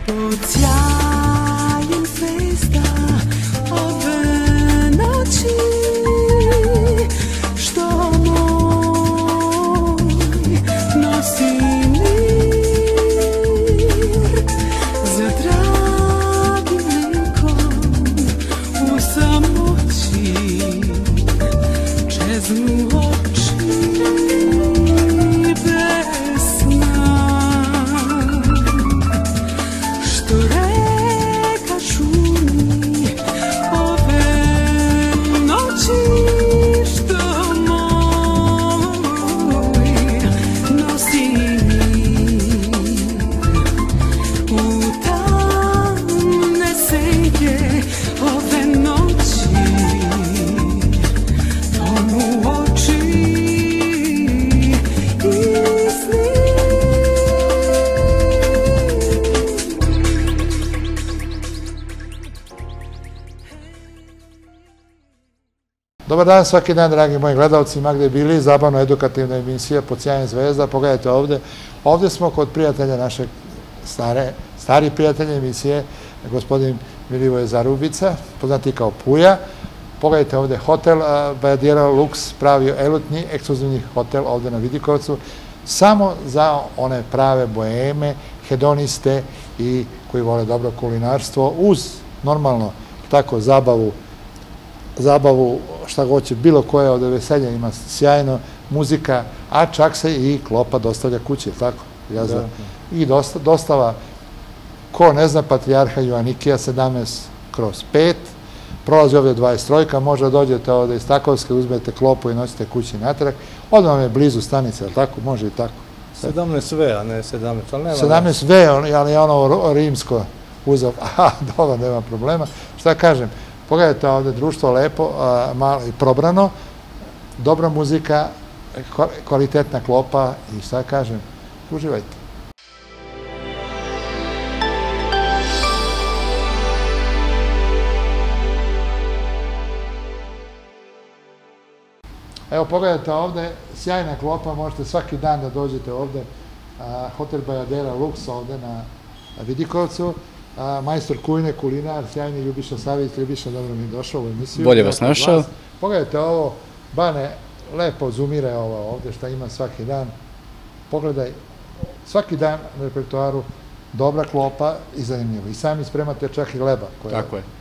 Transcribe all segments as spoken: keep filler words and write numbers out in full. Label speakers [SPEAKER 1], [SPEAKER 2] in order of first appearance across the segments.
[SPEAKER 1] pod sjajem zvezda ove noći, što moj nosi mir za dragim likom u samoći, čeznu oči bez sna, što reka šumi ove noći, što moj nosi mir u tamne senke ove noći, tonu oči i sni.
[SPEAKER 2] Dobar dan svaki dan, dragi moji gledalci, ma gde bili, zabavno-edukativna emisija pod sjajem zvezda. Pogledajte ovde, ovde smo kod prijatelja našeg stare, stari prijatelja emisije, gospodin Milivoje Zarubica, poznati kao Puja. Pogledajte ovde hotel Bajadera Lux, pravi elitni, ekskluzivni hotel ovde na Vidikovcu, samo za one prave boeme, hedoniste i koji vole dobro kulinarstvo, uz normalno tako zabavu, zabavu šta hoće, bilo koje od veselja ima sjajno, muzika, a čak se i klopa dostavlja kući, tako? I dostava, ko ne zna, Patrijarha Joanikija sedamnaest kroz pet, prolazi ovde dvadeset tri, možda dođete ovde iz Takovske, uzmete klopu i nosite kući natrag, odmah vam je blizu stanice, ali tako? Može i tako.
[SPEAKER 3] sedamnaest ve, a ne sedamnaest, ali nema...
[SPEAKER 2] sedamnaest ve, ali je ono rimsko uzak, aha, dobro, nema problema. Šta kažem? Pogledajte ovde, društvo lepo, malo i probrano, dobra muzika, kvalitetna klopa i šta kažem, uživajte. Evo, pogledajte ovde, sjajna klopa, možete svaki dan da dođete ovde, hotel Bajadera Lux ovde na Vidikovcu, majstor kujne, kulinar, sjajni Ljubiša Savić. Ljubiša, dobro mi je došao u emisiju.
[SPEAKER 4] Bolje vas našao.
[SPEAKER 2] Pogledajte ovo, Bane, lepo zoomira ovo ovde šta ima svaki dan. Pogledaj, svaki dan na repertoaru dobra klopa i zanimljivo. I sami spremate čak i leba.
[SPEAKER 4] Tako je.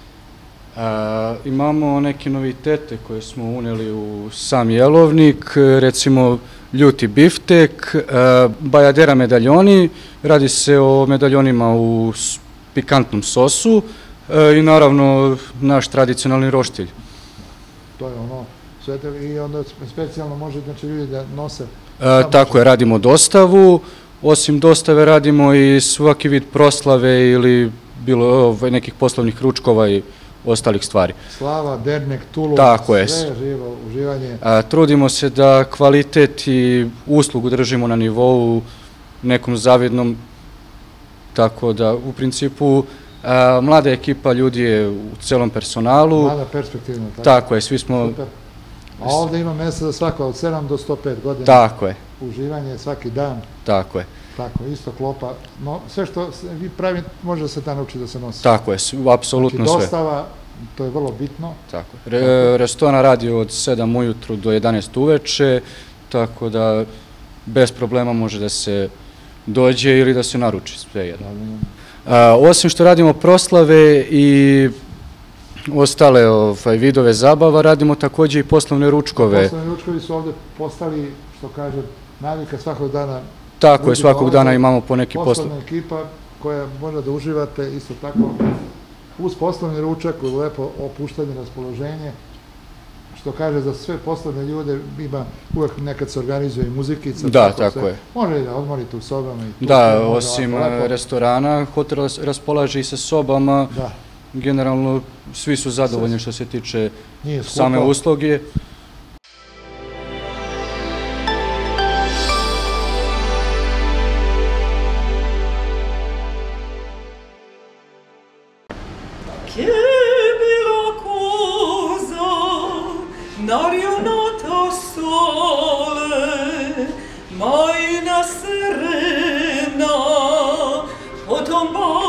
[SPEAKER 4] Imamo neke novitete koje smo uneli u sam jelovnik, recimo ljuti biftek, Bajadera medaljoni, radi se o medaljonima u pikantnom sosu i naravno naš tradicionalni roštilj.
[SPEAKER 2] To je ono, i onda specijalno može znači ljudi da nose...
[SPEAKER 4] Tako je, radimo dostavu, osim dostave radimo i svaki vid proslave ili bilo nekih poslovnih ručkova i ostalih stvari.
[SPEAKER 2] Slava, dernek, tulum, sve živo, uživanje.
[SPEAKER 4] Trudimo se da kvalitet i uslugu držimo na nivou nekom zavidnom, tako da u principu mlada ekipa ljudi je u celom personalu.
[SPEAKER 2] Mlada, perspektivna.
[SPEAKER 4] Tako je, svi smo...
[SPEAKER 2] A ovde ima mesta za svako od sedam do sto pet godina.
[SPEAKER 4] Tako je.
[SPEAKER 2] Uživanje svaki dan.
[SPEAKER 4] Tako je.
[SPEAKER 2] Tako, isto klopa. Sve što vi pravite, može da se ta nauči da se nosi.
[SPEAKER 4] Tako je, apsolutno sve.
[SPEAKER 2] Znači, dostava, to je vrlo bitno.
[SPEAKER 4] Tako je. Restoran radi od sedam ujutru do jedanaest uveče, tako da bez problema može da se dođe ili da se naruči, sve jedno. Osim što radimo proslave i ostale vidove zabava, radimo takođe i poslovne ručkove.
[SPEAKER 2] Poslovne ručkovi su ovde postali, što kaže, navika svakog dana.
[SPEAKER 4] Tako je, svakog dana imamo po neki poslov.
[SPEAKER 2] Poslovna ekipa koja može da uživate isto tako uz poslovni ručak, uz lepo opuštanje, raspoloženje. Što kaže, za sve poslovne ljude ima uvek nekad se organizuje i muzikica.
[SPEAKER 4] Da, tako je.
[SPEAKER 2] Može da odmorite u sobama i tu.
[SPEAKER 4] Da, osim restorana, hotel raspolaže i sa sobama.
[SPEAKER 2] Da.
[SPEAKER 4] Generalno, svi su zadovoljni što se tiče same usluge.
[SPEAKER 1] Marionata sole, majna serena, potom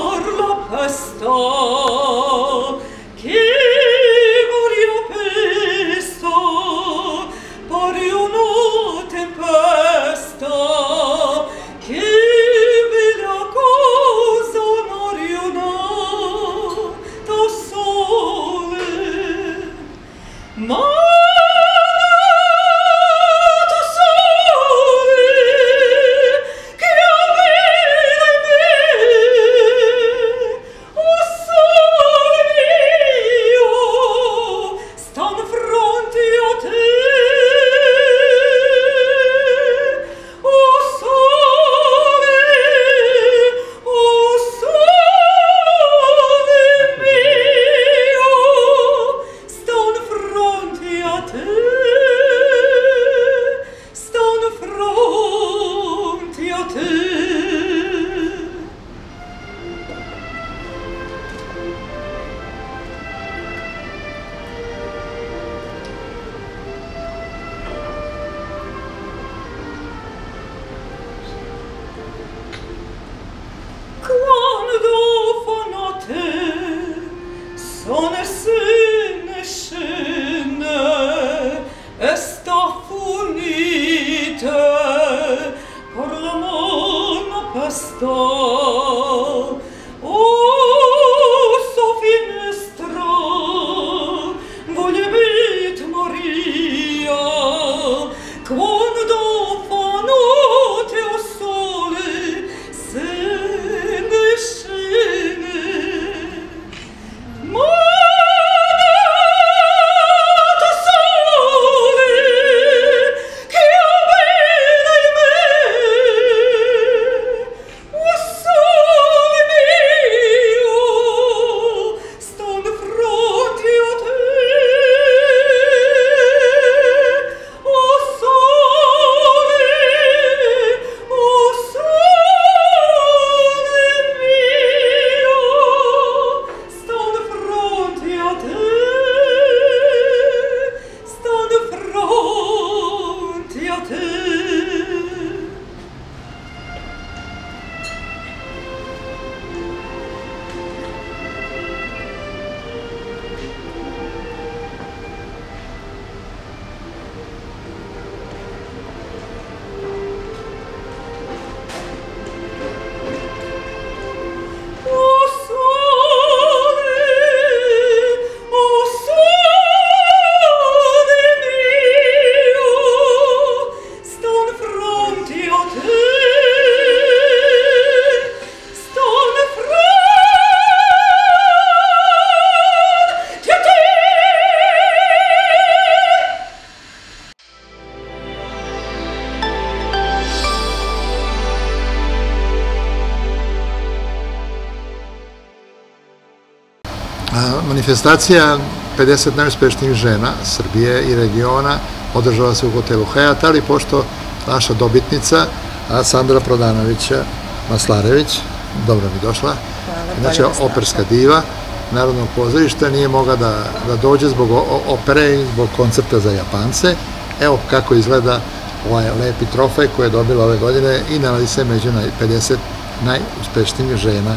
[SPEAKER 2] Manifestacija pedeset najuspešnijih žena Srbije i regiona održava se u hotelu Hajat, ali pošto naša dobitnica Sandra Prodanovića Maslarević, dobro mi došla, znači operska diva Narodnog pozorišta, nije mogla da dođe zbog opere i zbog koncerta za Japance. Evo kako izgleda ovaj lepi trofej koji je dobila ove godine i nalazi se među pedeset najuspešnijih žena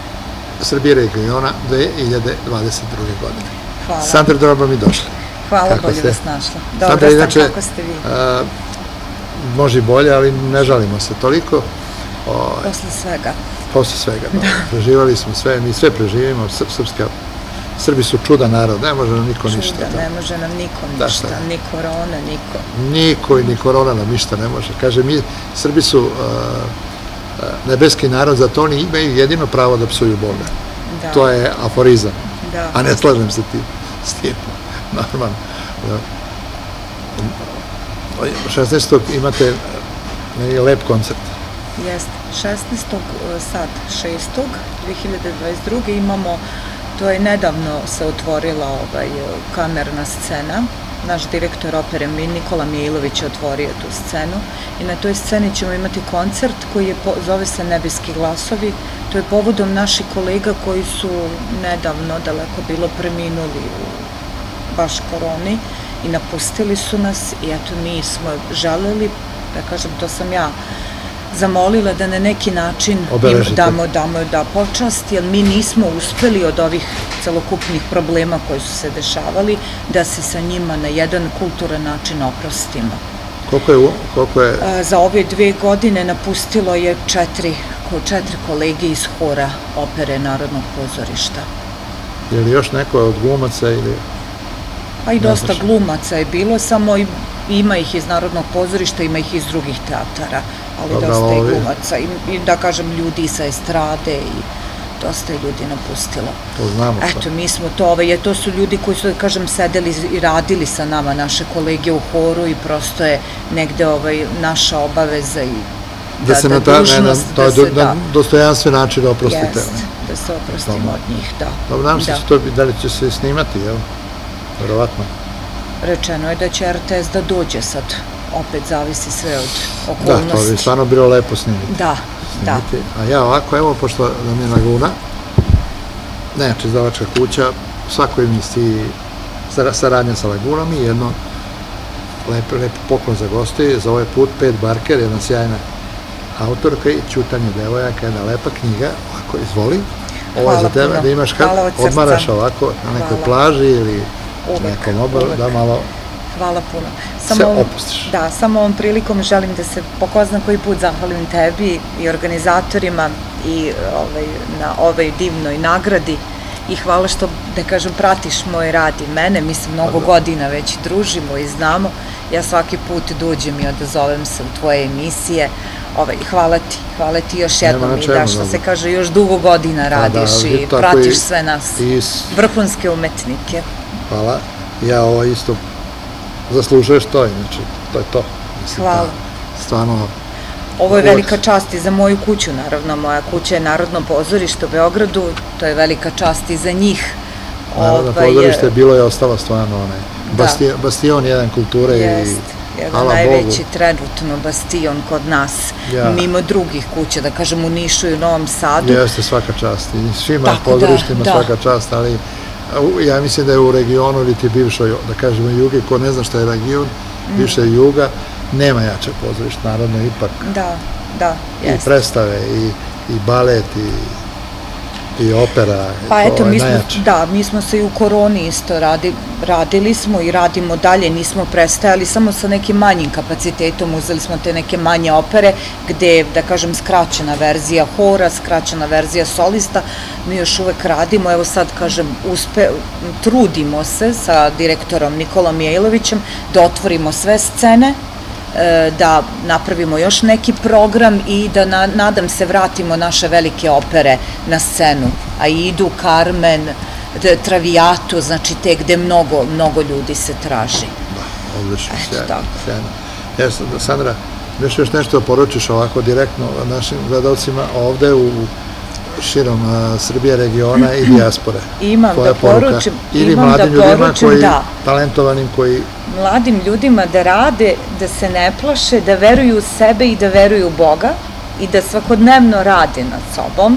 [SPEAKER 2] Srbije regiona dve hiljade dvadeset druge. godine.
[SPEAKER 5] Hvala.
[SPEAKER 2] Sandra, dobro mi došla.
[SPEAKER 5] Hvala, bolje vas našla. Dobro sam, kako ste vi?
[SPEAKER 2] Može i bolje, ali ne žalimo se toliko.
[SPEAKER 5] Posle svega.
[SPEAKER 2] Posle svega, da. Preživali smo sve, mi sve preživimo, srpska, Srbi su čudan narod, ne može nam niko ništa.
[SPEAKER 5] Čuda, ne može nam niko ništa, ni korona, niko.
[SPEAKER 2] Niko i ni korona nam ništa ne može. Kaže, mi, Srbi su nebeski narod, zato oni imaju jedino pravo da psuju Boga. To je aforizam, a ne slažem se s tim, normalno. šesnaestog imate lep koncert.
[SPEAKER 5] Jeste, šesnaestog sad, šestog dve hiljade dvadeset druge imamo, to je nedavno se otvorila kamerna scena. Naš direktor opere Nikola Mijailović je otvorio tu scenu i na toj sceni ćemo imati koncert koji zove se Nebeski glasovi. To je povodom naših kolega koji su nedavno daleko bilo preminuli u baš koroni i napustili su nas i eto mi smo želeli, da kažem, to sam ja zamolila da na neki način im
[SPEAKER 2] Obeležite.
[SPEAKER 5] damo, damo da počast, jer mi nismo uspeli od ovih celokupnih problema koji su se dešavali, da se sa njima na jedan kulturan način oprostimo.
[SPEAKER 2] Koliko je, u- koliko je,
[SPEAKER 5] A, Za ove dve godine napustilo je četiri, ko- četiri kolege iz hora opere Narodnog pozorišta.
[SPEAKER 2] je li još neko od glumaca ili...
[SPEAKER 5] Pa i dosta
[SPEAKER 2] znaš.
[SPEAKER 5] glumaca je bilo, samo i- ima ih iz Narodnog pozorišta, ima ih iz drugih teatara, ali
[SPEAKER 2] Dobro,
[SPEAKER 5] dosta
[SPEAKER 2] ali
[SPEAKER 5] i
[SPEAKER 2] ovi-
[SPEAKER 5] glumaca, i, i da kažem ljudi sa estrade i dosta je ljudi napustilo.
[SPEAKER 2] To znamo. to.
[SPEAKER 5] Eto, mi smo to, ovaj, jer to su ljudi koji su, da kažem, sedeli i radili sa nama, naše kolege u horu i prosto je negde ovaj, naša obaveza i
[SPEAKER 2] Da se na ta, ne, na,
[SPEAKER 5] dužnost
[SPEAKER 2] to
[SPEAKER 5] da
[SPEAKER 2] je
[SPEAKER 5] se,
[SPEAKER 2] do- na dostojanstven način oprostite.
[SPEAKER 5] jest, da se oprostimo
[SPEAKER 2] Dobro.
[SPEAKER 5] od njih, da.
[SPEAKER 2] Dobro, nam se
[SPEAKER 5] Da.
[SPEAKER 2] će to, da li će se snimati, jel? Verovatno.
[SPEAKER 5] Rečeno je da će R T S da dođe sad, opet zavisi sve od
[SPEAKER 2] Da,
[SPEAKER 5] okolnosti.
[SPEAKER 2] to bi stvarno bilo lepo snimiti.
[SPEAKER 5] Da, da.
[SPEAKER 2] snimiti. A ja ovako, evo, pošto nam je Laguna, znači izdavačka kuća, u svakoj emisiji sara- saradnja sa Lagunom i jedno lepo, lepo poklon za gosti, za ovaj put Pet Barker, jedna sjajna autorka i Ćutanje devojaka, jedna lepa knjiga, ovako, izvoli. Ovo je
[SPEAKER 5] Hvala
[SPEAKER 2] za tebe,
[SPEAKER 5] puno.
[SPEAKER 2] da imaš kad
[SPEAKER 5] Hvala od srca.
[SPEAKER 2] odmaraš ovako na nekoj
[SPEAKER 5] Hvala.
[SPEAKER 2] plaži ili
[SPEAKER 5] Uvek,
[SPEAKER 2] nekom obalu,
[SPEAKER 5] uvek.
[SPEAKER 2] da malo
[SPEAKER 5] Hvala puno.
[SPEAKER 2] se
[SPEAKER 5] ovom-
[SPEAKER 2] opustiš.
[SPEAKER 5] Da, samo ovom prilikom želim da se po ko zna koji put zahvalim tebi i organizatorima i ovaj, na ovoj divnoj nagradi i hvala što, da kažem, pratiš moj rad i mene, mi se mnogo godina već družimo i znamo, ja svaki put dođem i odazovem se u tvoje emisije, ovaj, hvala ti, hvala ti još jednom
[SPEAKER 2] na
[SPEAKER 5] i
[SPEAKER 2] čemu,
[SPEAKER 5] da što
[SPEAKER 2] dobro.
[SPEAKER 5] se kaže još dugo godina radiš
[SPEAKER 2] da,
[SPEAKER 5] i
[SPEAKER 2] tako
[SPEAKER 5] pratiš
[SPEAKER 2] i-
[SPEAKER 5] sve nas,
[SPEAKER 2] i s-
[SPEAKER 5] vrhunske umetnike.
[SPEAKER 2] Hvala. Ja ovo isto zaslužuješ to, inače, to je to. Mislim,
[SPEAKER 5] Hvala.
[SPEAKER 2] da, stvarno,
[SPEAKER 5] Ovo je
[SPEAKER 2] Uvek.
[SPEAKER 5] velika čast i za moju kuću, naravno. Moja kuća je Narodno pozorište u Beogradu, to je velika čast i za njih.
[SPEAKER 2] naravno,
[SPEAKER 5] Ovaj,
[SPEAKER 2] pozorište je bilo i ostalo stvarno onaj bastion, bastion jedan kulture
[SPEAKER 5] Jest,
[SPEAKER 2] i
[SPEAKER 5] jedan
[SPEAKER 2] hvala
[SPEAKER 5] najveći
[SPEAKER 2] Bogu.
[SPEAKER 5] trenutno bastion kod nas,
[SPEAKER 2] Ja.
[SPEAKER 5] mimo drugih kuća, da kažem u Nišu i u Novom Sadu.
[SPEAKER 2] Jeste svaka čast. I svima
[SPEAKER 5] Tako da,
[SPEAKER 2] pozorištima
[SPEAKER 5] da.
[SPEAKER 2] svaka čast, ali a, u- ja mislim da je u regionu ili ti bivšoj, da kažemo juge, ko ne zna šta je region,
[SPEAKER 5] Mm.
[SPEAKER 2] bivše juga, nema jače pozorište, naravno ipak
[SPEAKER 5] Da, da,
[SPEAKER 2] i
[SPEAKER 5] jeste.
[SPEAKER 2] predstave i, i balet i, i opera.
[SPEAKER 5] Pa
[SPEAKER 2] to
[SPEAKER 5] eto,
[SPEAKER 2] je
[SPEAKER 5] mi smo,
[SPEAKER 2] najjače.
[SPEAKER 5] da, mi smo se i u koroni isto radi, radili smo i radimo dalje, nismo prestajali, samo sa nekim manjim kapacitetom, uzeli smo te neke manje opere, gde je, da kažem, skraćena verzija hora, skraćena verzija solista, mi još uvek radimo, evo sad, kažem, uspe, trudimo se sa direktorom Nikolom Jejlovićem da otvorimo sve scene, e, da napravimo još neki program i da, na, nadam se, vratimo naše velike opere na scenu. Aidu, Carmen, de- Traviatu, znači te gde mnogo, mnogo ljudi se traži.
[SPEAKER 2] Odlično,
[SPEAKER 5] Eto,
[SPEAKER 2] sjajno,
[SPEAKER 5] tako.
[SPEAKER 2] sjajno. Ja, Sandra, još još nešto da poručiš ovako direktno našim gledalcima ovde u širom a, Srbije, regiona i dijaspore?
[SPEAKER 5] Imam
[SPEAKER 2] Tvoja
[SPEAKER 5] da
[SPEAKER 2] poruka.
[SPEAKER 5] poručim,
[SPEAKER 2] Ili
[SPEAKER 5] imam
[SPEAKER 2] mladim
[SPEAKER 5] da
[SPEAKER 2] ljudima
[SPEAKER 5] poručim,
[SPEAKER 2] koji,
[SPEAKER 5] da.
[SPEAKER 2] talentovanim koji,
[SPEAKER 5] Mladim ljudima da rade, da se ne plaše, da veruju u sebe i da veruju u Boga i da svakodnevno rade nad sobom,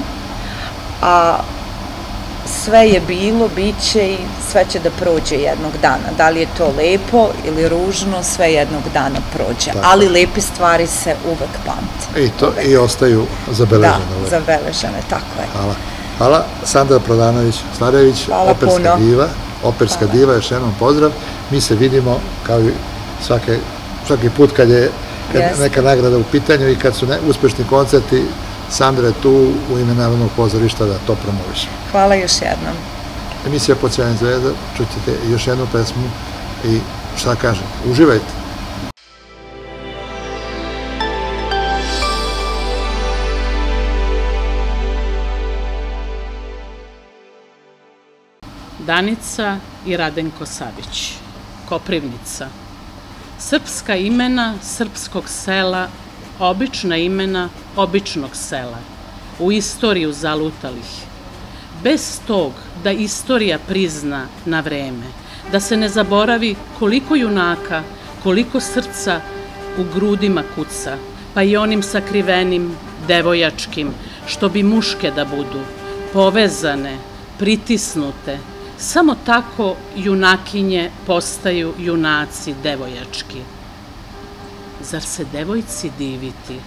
[SPEAKER 5] a sve je bilo, bit će i sve će da prođe jednog dana. Da li je to lepo ili ružno, sve jednog dana prođe.
[SPEAKER 2] Tako.
[SPEAKER 5] Ali lepe stvari se uvek pamte.
[SPEAKER 2] i, to, i ostaju zabeležene.
[SPEAKER 5] Da,
[SPEAKER 2] uvek.
[SPEAKER 5] zabeležene, tako je.
[SPEAKER 2] Hvala. Hvala. Sandra Prodanović-Starević,
[SPEAKER 5] Hvala
[SPEAKER 2] operska
[SPEAKER 5] puno.
[SPEAKER 2] diva. Operska
[SPEAKER 5] Hvala.
[SPEAKER 2] diva, još jednom pozdrav. Mi se vidimo kao i svake, svaki put kad je kad je
[SPEAKER 5] Jeste.
[SPEAKER 2] neka nagrada u pitanju i kad su ne, uspešni koncerti, Sandra je tu u ime Narodnog pozorišta da to promoviš.
[SPEAKER 5] Hvala još jednom.
[SPEAKER 2] Emisija Pod sjajnim zvezda, čućete još jednu pesmu i šta kažem, uživajte.
[SPEAKER 6] Danica i Radenko Savić, Koprivnica. Srpska imena srpskog sela, obična imena običnog sela, u istoriju zalutalih. Bez tog da istorija prizna na vreme, da se ne zaboravi koliko junaka, koliko srca u grudima kuca, pa i onim sakrivenim, devojačkim, što bi muške da budu, povezane, pritisnute. Samo tako junakinje postaju junaci devojački. Zar se devojci diviti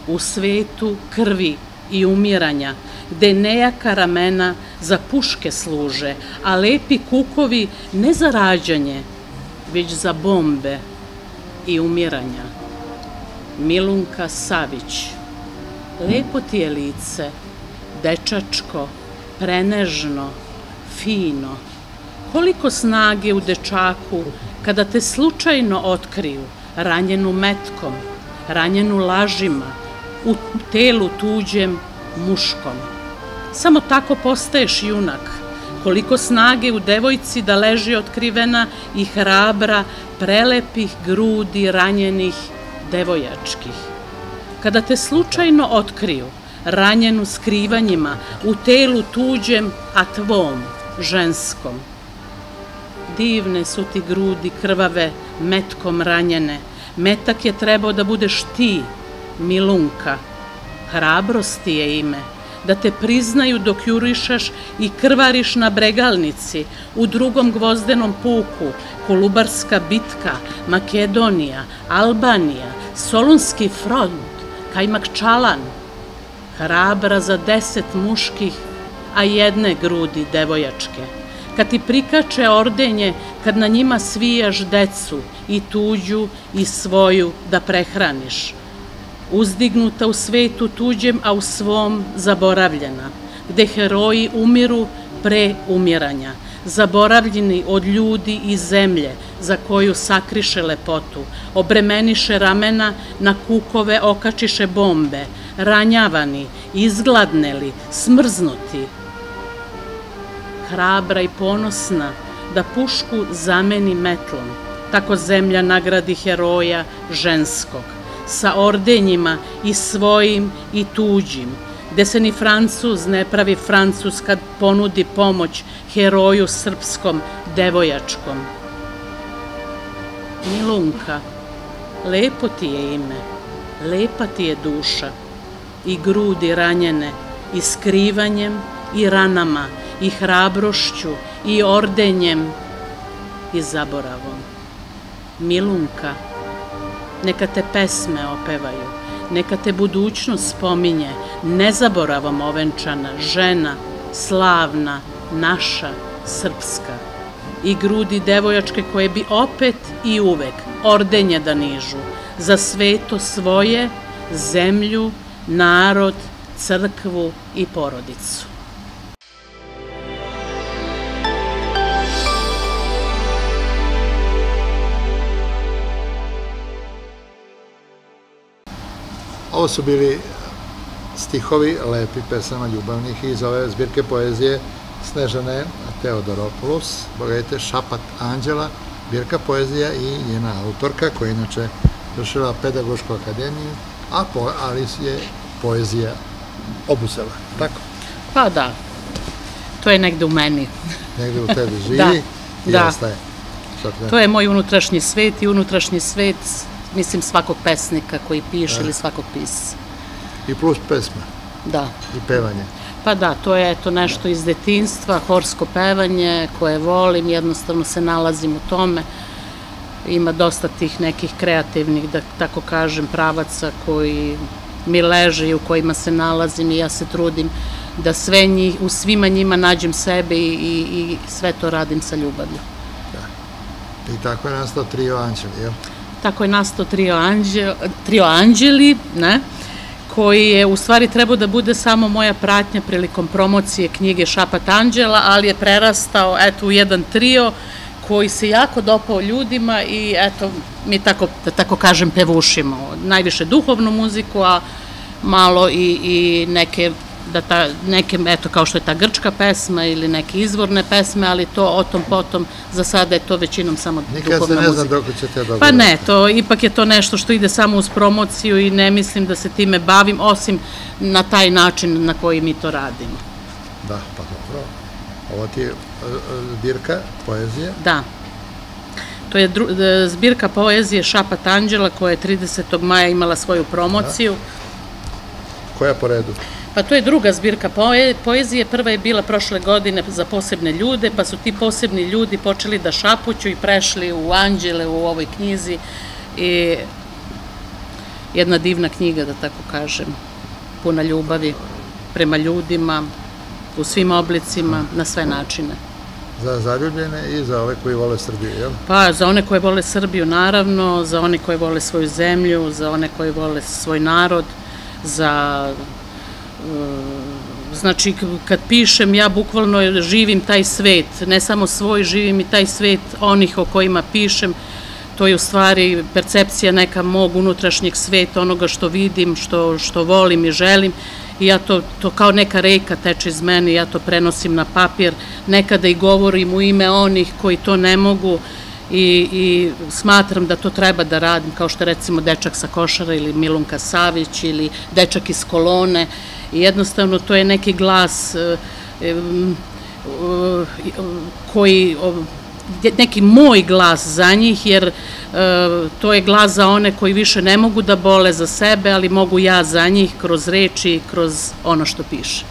[SPEAKER 6] u svetu krvi i umiranja, gde nejaka ramena za puške služe, a lepi kukovi ne za rađanje, već za bombe i umiranja. Milunka Savić, lepo ti je lice, dečačko, prenežno, fino. Koliko snage u dečaku kada te slučajno otkriju, ranjenu metkom, ranjenu lažima, u telu tuđem, muškom. Samo tako postaješ junak. Koliko snage u devojci da leži otkrivena i hrabra, prelepih grudi ranjenih devojačkih. Kada te slučajno otkriju, ranjenu skrivanjima, u telu tuđem, a tvom, ženskom. Divne su ti grudi krvave, metkom ranjene. Metak je trebao da budeš ti, Milunka. Hrabrosti je ime, da te priznaju dok jurišaš i krvariš na bregalnici, u drugom gvozdenom puku, Kolubarska bitka, Makedonija, Albanija, Solunski front, Kajmakčalan. Hrabra za deset muških, a jedne grudi devojačke. Kad ti prikače ordenje, kad na njima svijaš decu, i tuđu i svoju da prehraniš. Uzdignuta u svetu tuđem, a u svom zaboravljena, gde heroji umiru pre umiranja, zaboravljeni od ljudi i zemlje za koju sakriše lepotu, obremeniše ramena, na kukove okačiše bombe, ranjavani, izgladneli, smrznuti. Hrabra i ponosna, da pušku zameni metlom, tako zemlja nagradi heroja ženskog, sa ordenjima i svojim i tuđim, gde se ni Francuz ne pravi Francuz kad ponudi pomoć heroju srpskom devojačkom. Milunka, lepo ti je ime, lepa ti je duša, i grudi ranjene, i skrivanjem, i ranama, i hrabrošću, i ordenjem, i zaboravom. Milunka, neka te pesme opevaju, neka te budućnost spominje, nezaboravom ovenčana, žena, slavna, naša, srpska. I grudi devojačke koje bi opet i uvek ordenje da nižu, za sveto svoje, zemlju, narod, crkvu i porodicu.
[SPEAKER 2] Ovo su bili stihovi lepi pesama ljubavnih iz ove zbirke poezije Snežane Teodoropoulos, pogledajte, Šapat anđela, zbirka poezija i njena autorka koja je inače završila Pedagošku akademiju, a ali je poezija obuzela, tako?
[SPEAKER 6] Pa da, to je negde u meni.
[SPEAKER 2] Negde u tebi živi i ostaje.
[SPEAKER 6] To je moj unutrašnji svet i unutrašnji svet, mislim, svakog pesnika koji piše ili svakog pisca.
[SPEAKER 2] I plus pesma.
[SPEAKER 6] Da.
[SPEAKER 2] I pevanje.
[SPEAKER 6] Pa da, to je eto nešto iz detinjstva, horsko pevanje koje volim, jednostavno se nalazim u tome. Ima dosta tih nekih kreativnih, da tako kažem, pravaca koji mi leže i u kojima se nalazim i ja se trudim da sve njih, u svima njima nađem sebe i, i sve to radim sa ljubavlju.
[SPEAKER 2] Da. I tako je nastao Trio Anđeli, jel?
[SPEAKER 6] Tako je nastao Trio, Anđel, trio Anđeli, ne? Koji je u stvari trebao da bude samo moja pratnja prilikom promocije knjige Šapat anđela, ali je prerastao eto u jedan trio koji se jako dopao ljudima i eto mi tako, da tako kažem, pevušimo. Najviše duhovnu muziku, a malo i, i neke, da ta, neke, eto kao što je ta grčka pesma ili neke izvorne pesme, ali to o tom potom, za sada je to većinom samo duhovna muzika.
[SPEAKER 2] Nikad se ne znam dok ćete dobro.
[SPEAKER 6] Pa ne, to ipak je to nešto što ide samo uz promociju i ne mislim da se time bavim, osim na taj način na koji mi to radimo.
[SPEAKER 2] Da, pa dobro. Ovo ti je zbirka poezije?
[SPEAKER 6] Da. To je zbirka poezije Šapat anđela koja je tridesetog maja imala svoju promociju.
[SPEAKER 2] Koja po redu?
[SPEAKER 6] Pa to je druga zbirka poezije, prva je bila prošle godine za posebne ljude, pa su ti posebni ljudi počeli da šapuću i prešli u anđele u ovoj knjizi i jedna divna knjiga, da tako kažem, puna ljubavi prema ljudima, u svim oblicima, na sve načine.
[SPEAKER 2] Za zaljubljene i za ove koji vole Srbiju, jel?
[SPEAKER 6] Pa, za one koje vole Srbiju, naravno, za one koje vole svoju zemlju, za one koje vole svoj narod, za... Znači, kad pišem, ja bukvalno živim taj svet, ne samo svoj, živim i taj svet onih o kojima pišem. To je u stvari percepcija neka mog unutrašnjeg sveta, onoga što vidim, što, što volim i želim. I ja to, to kao neka reka teče iz mene, ja to prenosim na papir, nekada i govorim u ime onih koji to ne mogu i, i smatram da to treba da radim, kao što recimo Dečak sa Košara ili Milunka Savić ili Dečak iz Kolone. I jednostavno to je neki glas e, e, koji, neki moj glas za njih, jer e, to je glas za one koji više ne mogu da bole za sebe, ali mogu ja za njih kroz reči, kroz ono što piše.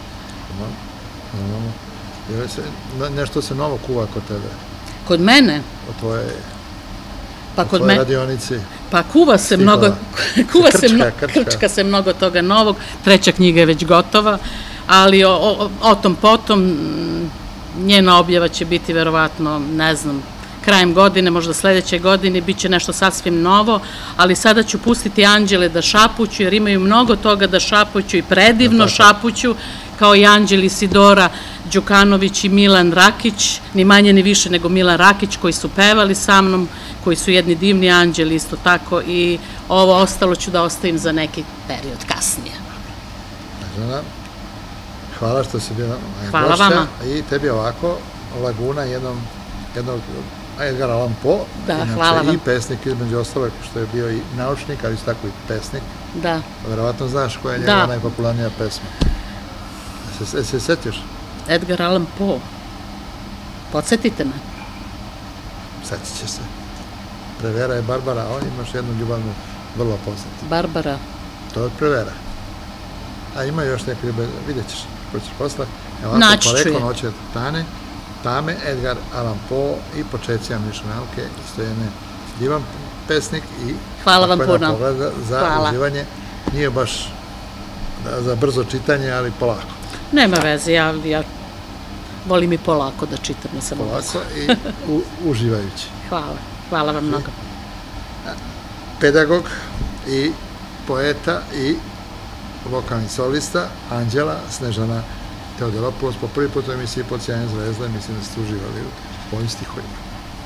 [SPEAKER 2] Nešto se novo kuva kod tebe?
[SPEAKER 6] Kod mene?
[SPEAKER 2] O tvoje,
[SPEAKER 6] pa
[SPEAKER 2] o
[SPEAKER 6] kod
[SPEAKER 2] tvoje
[SPEAKER 6] me...
[SPEAKER 2] radionici?
[SPEAKER 6] Pa kuva se
[SPEAKER 2] Stihova.
[SPEAKER 6] mnogo, kuva
[SPEAKER 2] Krčka,
[SPEAKER 6] se mno,
[SPEAKER 2] krčka.
[SPEAKER 6] krčka se mnogo toga novog, treća knjiga je već gotova, ali o, o, o tom potom njena objava će biti verovatno, ne znam, krajem godine, možda sledeće godine, bit će nešto sasvim novo, ali sada ću pustiti anđele da šapuću, jer imaju mnogo toga da šapuću i predivno šapuću, kao i Anđel Isidora Đukanović i Milan Rakić, ni manje ni više nego Milan Rakić, koji su pevali sa mnom, koji su jedni divni anđeli isto tako, i ovo ostalo ću da ostavim za neki period kasnije.
[SPEAKER 2] Žena, hvala što si bila
[SPEAKER 6] Hvala
[SPEAKER 2] gošća.
[SPEAKER 6] vama.
[SPEAKER 2] I tebi ovako, Laguna, jednom, jednog Edgar Allan Poe,
[SPEAKER 6] Da,
[SPEAKER 2] inače
[SPEAKER 6] hvala vam.
[SPEAKER 2] i pesnik između ostalog, što je bio i naučnik, ali isto tako i pesnik.
[SPEAKER 6] Da.
[SPEAKER 2] Verovatno znaš koja je
[SPEAKER 6] Da.
[SPEAKER 2] njegova najpopularnija pesma. Se, se setiš?
[SPEAKER 6] Edgar Allan Poe. Podsjetite me.
[SPEAKER 2] Setit će se. Prevera je Barbara, a on imaš jednu ljubavnu vrlo poznatu.
[SPEAKER 6] Barbara.
[SPEAKER 2] To je od Prevera. A ima još neke ljubavne, vidjet ćeš, ko ćeš posle. Evo,
[SPEAKER 6] Naći ću
[SPEAKER 2] Poreklo
[SPEAKER 6] je.
[SPEAKER 2] noće Tane, Tame, Edgar Allan Poe i Počeci Amnišne nauke, isto je jedan divan pesnik i
[SPEAKER 6] Hvala vam
[SPEAKER 2] tako jedna
[SPEAKER 6] puno.
[SPEAKER 2] pogleda za
[SPEAKER 6] Hvala.
[SPEAKER 2] uživanje. Nije baš da, za brzo čitanje, ali polako.
[SPEAKER 6] Nema veze, ja, ja volim i polako da čitam, ne samo brzo.
[SPEAKER 2] Polako i u, uživajući.
[SPEAKER 6] Hvala, hvala vam mnogo.
[SPEAKER 2] Pedagog i poeta i vokalni solista Anđela Snežana Teodoropoulos, po prvi put u emisiji Pod sjajom zvezda, mislim da ste uživali u ovim stihovima.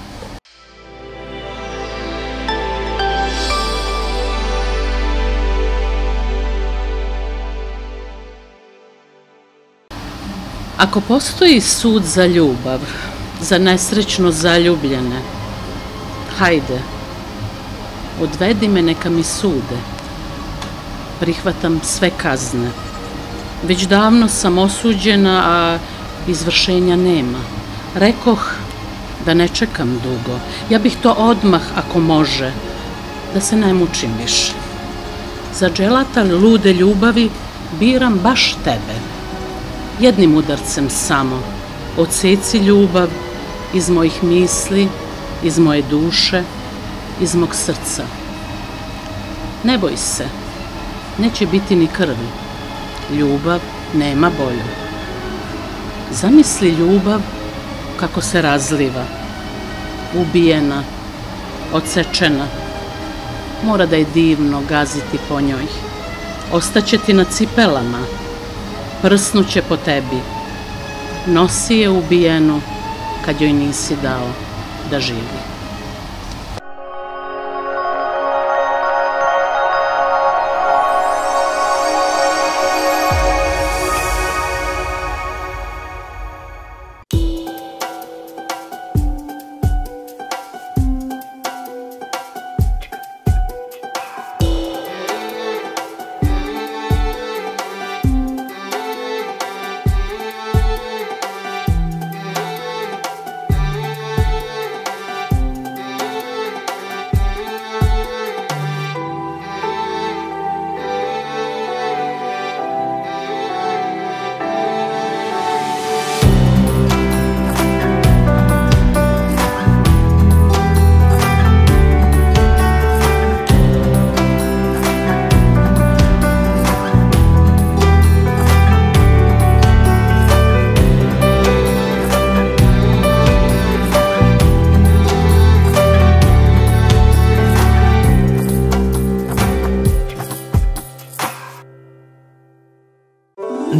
[SPEAKER 6] Ako postoji sud za ljubav, za nesrećno zaljubljene, hajde, odvedi me neka mi sude, prihvatam sve kazne. Već davno sam osuđena, a izvršenja nema. Rekoh da ne čekam dugo, ja bih to odmah ako može, da se ne mučim više. Za dželata lude ljubavi biram baš tebe. Jednim udarcem samo, odseci ljubav iz mojih misli, iz moje duše, iz mog srca. Ne boj se, neće biti ni krvi. Ljubav nema bolju. Zamisli ljubav kako se razliva, ubijena, odsečena. Mora da je divno gaziti po njoj. Ostaće ti na cipelama, prsnuće po tebi. Nosi je ubijenu kad joj nisi dao da živi.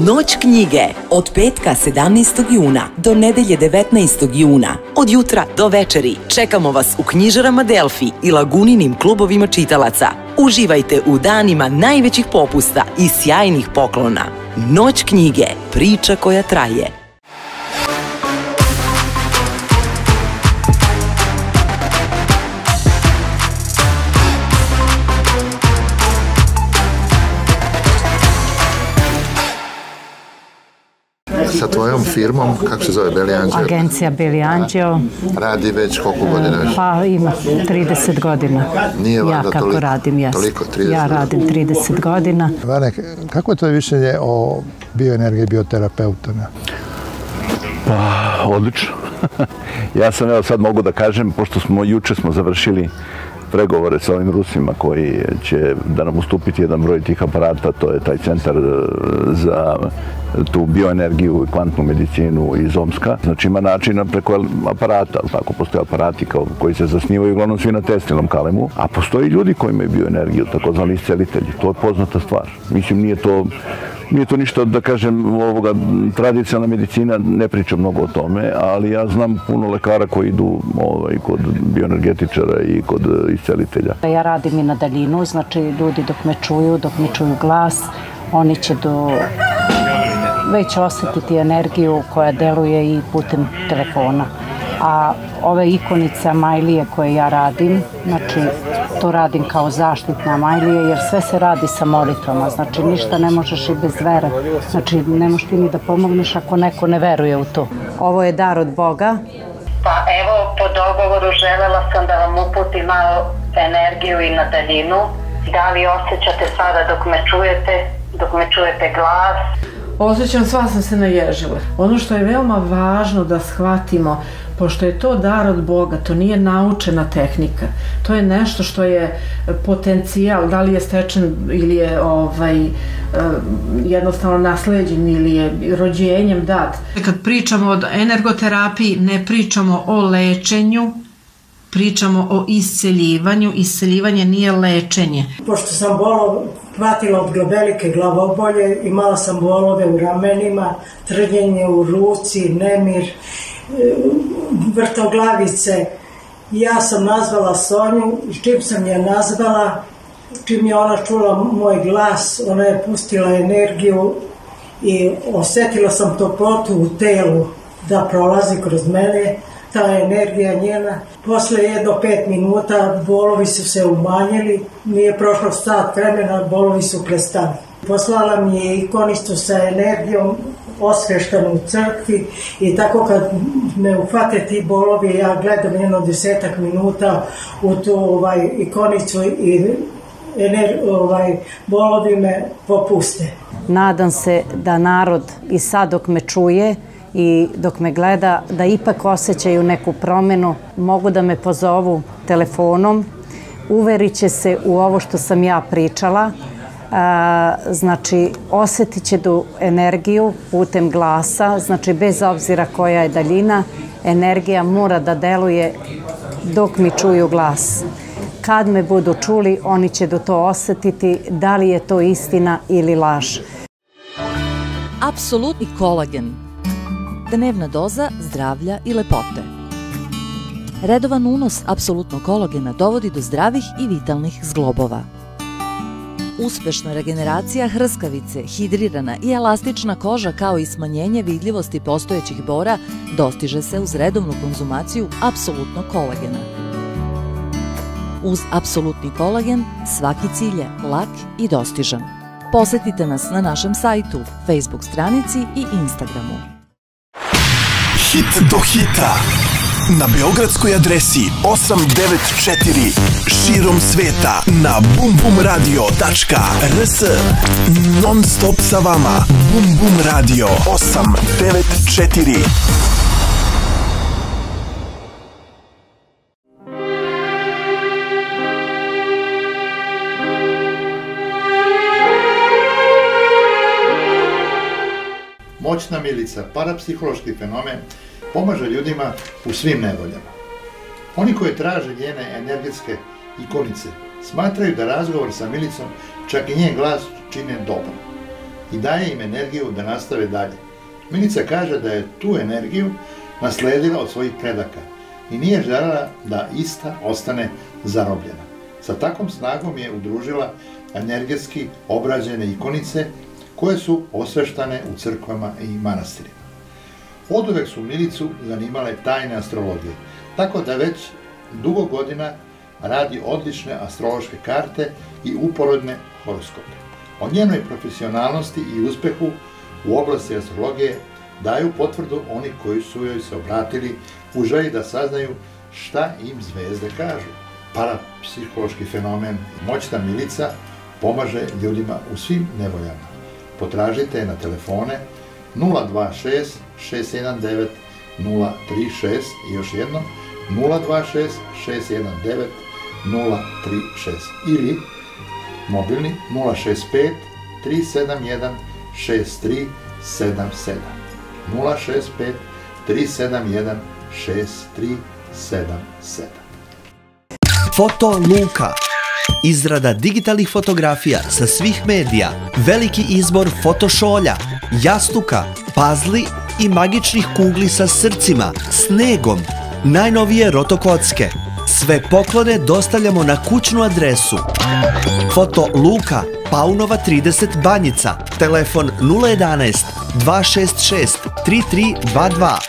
[SPEAKER 7] Noć knjige od petka sedamnaestog juna do nedelje devetnaestog juna. Od jutra do večeri čekamo vas u knjižarama Delfi i Laguninim klubovima čitalaca. Uživajte u danima najvećih popusta i sjajnih poklona. Noć knjige, priča koja traje.
[SPEAKER 2] Sa tvojom firmom, kako se zove, Beli Anđeo?
[SPEAKER 8] Agencija Beli Anđeo.
[SPEAKER 2] Radi već koliko godina?
[SPEAKER 8] Pa ima trideset godina.
[SPEAKER 2] Nije valjda
[SPEAKER 8] ja kako
[SPEAKER 2] toliko,
[SPEAKER 8] radim, jes.
[SPEAKER 2] toliko, trideset
[SPEAKER 8] ja radim trideset godina.
[SPEAKER 2] Vane, kako je to mišljenje o bioenergiji i bioterapeutama?
[SPEAKER 9] Pa, odlično. Ja sam, evo sad mogu da kažem, pošto smo juče smo završili pregovore sa ovim Rusima koji će da nam ustupiti jedan broj tih aparata, to je taj centar za tu bioenergiju i kvantnu medicinu iz Omska. Znači ima načina preko aparata, tako postoje aparati koji se zasnivaju uglavnom svi na Teslinom kalemu, a postoji ljudi koji imaju bioenergiju, takozvani iscelitelji. To je poznata stvar. Mislim, nije to Nije to ništa, da kažem, ovoga, tradicionalna medicina, ne pričam mnogo o tome, ali ja znam puno lekara koji idu ovaj, kod bioenergetičara i kod iscelitelja.
[SPEAKER 8] Ja radim i na daljinu, znači ljudi dok me čuju, dok me čuju glas, oni će do već osjetiti energiju koja deluje i putem telefona. A ove ikonice Amajlije koje ja radim, znači to radim kao zaštitna Amajlije, jer sve se radi sa molitvama, znači ništa ne možeš i bez vere, znači ne možeš ti ni da pomogneš ako neko ne veruje u to. Ovo je dar od Boga.
[SPEAKER 10] Pa evo, po dogovoru želela sam da vam uputim malo energiju i na daljinu. Da li osjećate sada dok me čujete, dok me čujete glas?
[SPEAKER 11] Osjećam, sva sam se naježila. Ono što je veoma važno da shvatimo, pošto je to dar od Boga, to nije naučena tehnika. To je nešto što je potencijal, da li je stečen ili je ovaj, jednostavno nasleđen ili je rođenjem dat. Kad pričamo o energoterapiji, ne pričamo o lečenju, pričamo o isceljivanju. Isceljivanje nije lečenje.
[SPEAKER 12] Pošto sam bolo hvatila od velike glavobolje, imala sam bolove u ramenima, trnjenje u ruci, nemir, vrtoglavice. Ja sam nazvala Sonju i čim sam je nazvala, čim je ona čula moj glas, ona je pustila energiju i osjetila sam toplotu u telu da prolazi kroz mene, ta energija njena. Posle jedno pet minuta bolovi su se umanjili, nije prošlo sat vremena, bolovi su prestali. Poslala mi je ikonicu sa energijom osveštanu u crkvi i tako kad me uhvate ti bolovi, ja gledam jedno desetak minuta u tu ovaj, ikonicu i ener, ovaj, bolovi me popuste.
[SPEAKER 8] Nadam se da narod i sad dok me čuje i dok me gleda, da ipak osjećaju neku promjenu, mogu da me pozovu telefonom, uverit će se u ovo što sam ja pričala, znači osjetit će tu energiju putem glasa, znači bez obzira koja je daljina, energija mora da deluje dok mi čuju glas. Kad me budu čuli, oni će do to osjetiti da li je to istina ili laž.
[SPEAKER 13] Apsolutni kolagen. Dnevna doza zdravlja i lepote. Redovan unos apsolutnog kolagena dovodi do zdravih i vitalnih zglobova. Uspešna regeneracija hrskavice, hidrirana i elastična koža kao i smanjenje vidljivosti postojećih bora dostiže se uz redovnu konzumaciju apsolutnog kolagena. Uz apsolutni kolagen svaki cilj je lak i dostižan. Posetite nas na našem sajtu, Facebook stranici i Instagramu.
[SPEAKER 14] Hit do hita na beogradskoj adresi osam devet četiri širom sveta na bum bum radio tačka r s. Non stop sa vama. Bum Bum Radio osam devet četiri.
[SPEAKER 2] Moćna milica, parapsihološki fenomen, pomaže ljudima u svim nevoljama. Oni koji traže njene energetske ikonice smatraju da razgovor sa milicom, čak i njen glas, čine dobro. i daje im energiju da nastave dalje. Milica kaže da je tu energiju nasledila od svojih predaka i nije željela da ista ostane zarobljena. Sa takvom snagom je udružila energetski obrađene ikonice koje su osveštane u crkvama i manastirima. Oduvek su Milicu zanimale tajne astrologije, tako da već dugo godina radi odlične astrološke karte i uporedne horoskope. O njenoj profesionalnosti i uspehu u oblasti astrologije daju potvrdu oni koji su joj se obratili u želji da saznaju šta im zvezde kažu. Parapsihološki fenomen Moćna Milica pomaže ljudima u svim nevoljama. Potražite je na telefone nula dva šest šest jedan devet nula tri šest i još jednom nula dva šest šest jedan devet nula tri šest ili mobilni nula šest pet tri sedam jedan šest tri sedam sedam nula šest pet tri sedam jedan šest tri sedam sedam.
[SPEAKER 15] Foto Luka. Izrada digitalnih fotografija sa svih medija, veliki izbor fotošolja, jastuka, pazli i magičnih kugli sa srcima, snegom, najnovije rotokocke. Sve poklone dostavljamo na kućnu adresu. Foto Luka, Paunova trideset Banjica, telefon nula jedanaest dva šest šest tri tri dva dva.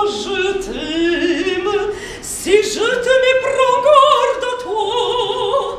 [SPEAKER 1] Si je te me prends garde à toi,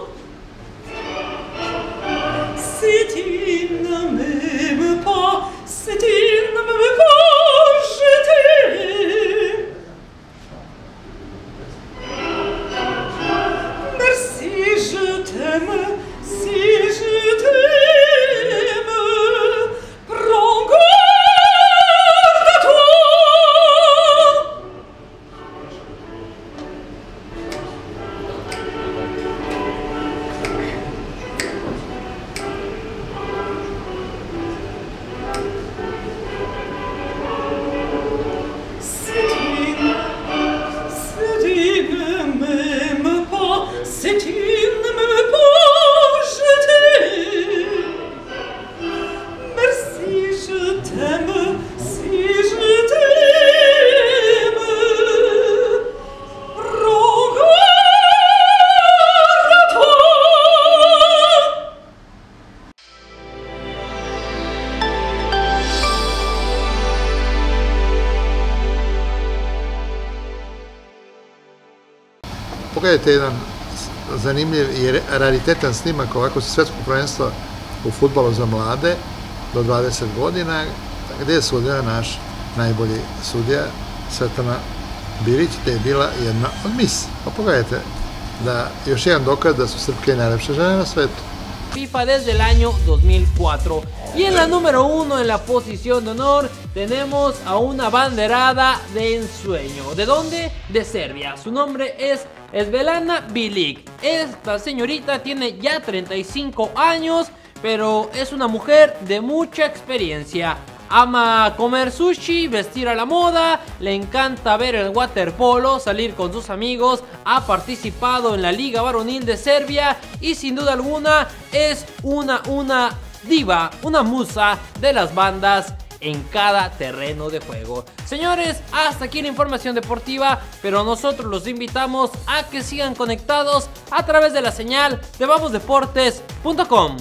[SPEAKER 2] Pogledajte jedan zanimljiv i raritetan snimak ovako sa svetskog prvenstva u fudbalu za mlade do dvadeset godina, gde je sudija naš najbolji sudija Svetlana Bilić, gde je bila jedna od mis. Pa pogledajte, da još jedan dokaz da su Srpke najlepše žene na svetu.
[SPEAKER 16] FIFA desde el año dos mil cuatro. Y en la número uno, en la posición de honor, tenemos a una abanderada de ensueño. ¿De dónde? De Serbia. Su nombre es Svetlana Bilić. Esta señorita tiene ya treinta y cinco años, pero es una mujer de mucha experiencia. Ama comer sushi, vestir a la moda, le encanta ver el waterpolo, salir con sus amigos, ha participado en la Liga Varonil de Serbia y sin duda alguna es una, una diva, una musa de las bandas en cada terreno de juego. Señores, hasta aquí la información deportiva, pero nosotros los invitamos a que sigan conectados a través de la señal de vamos deportes punto com.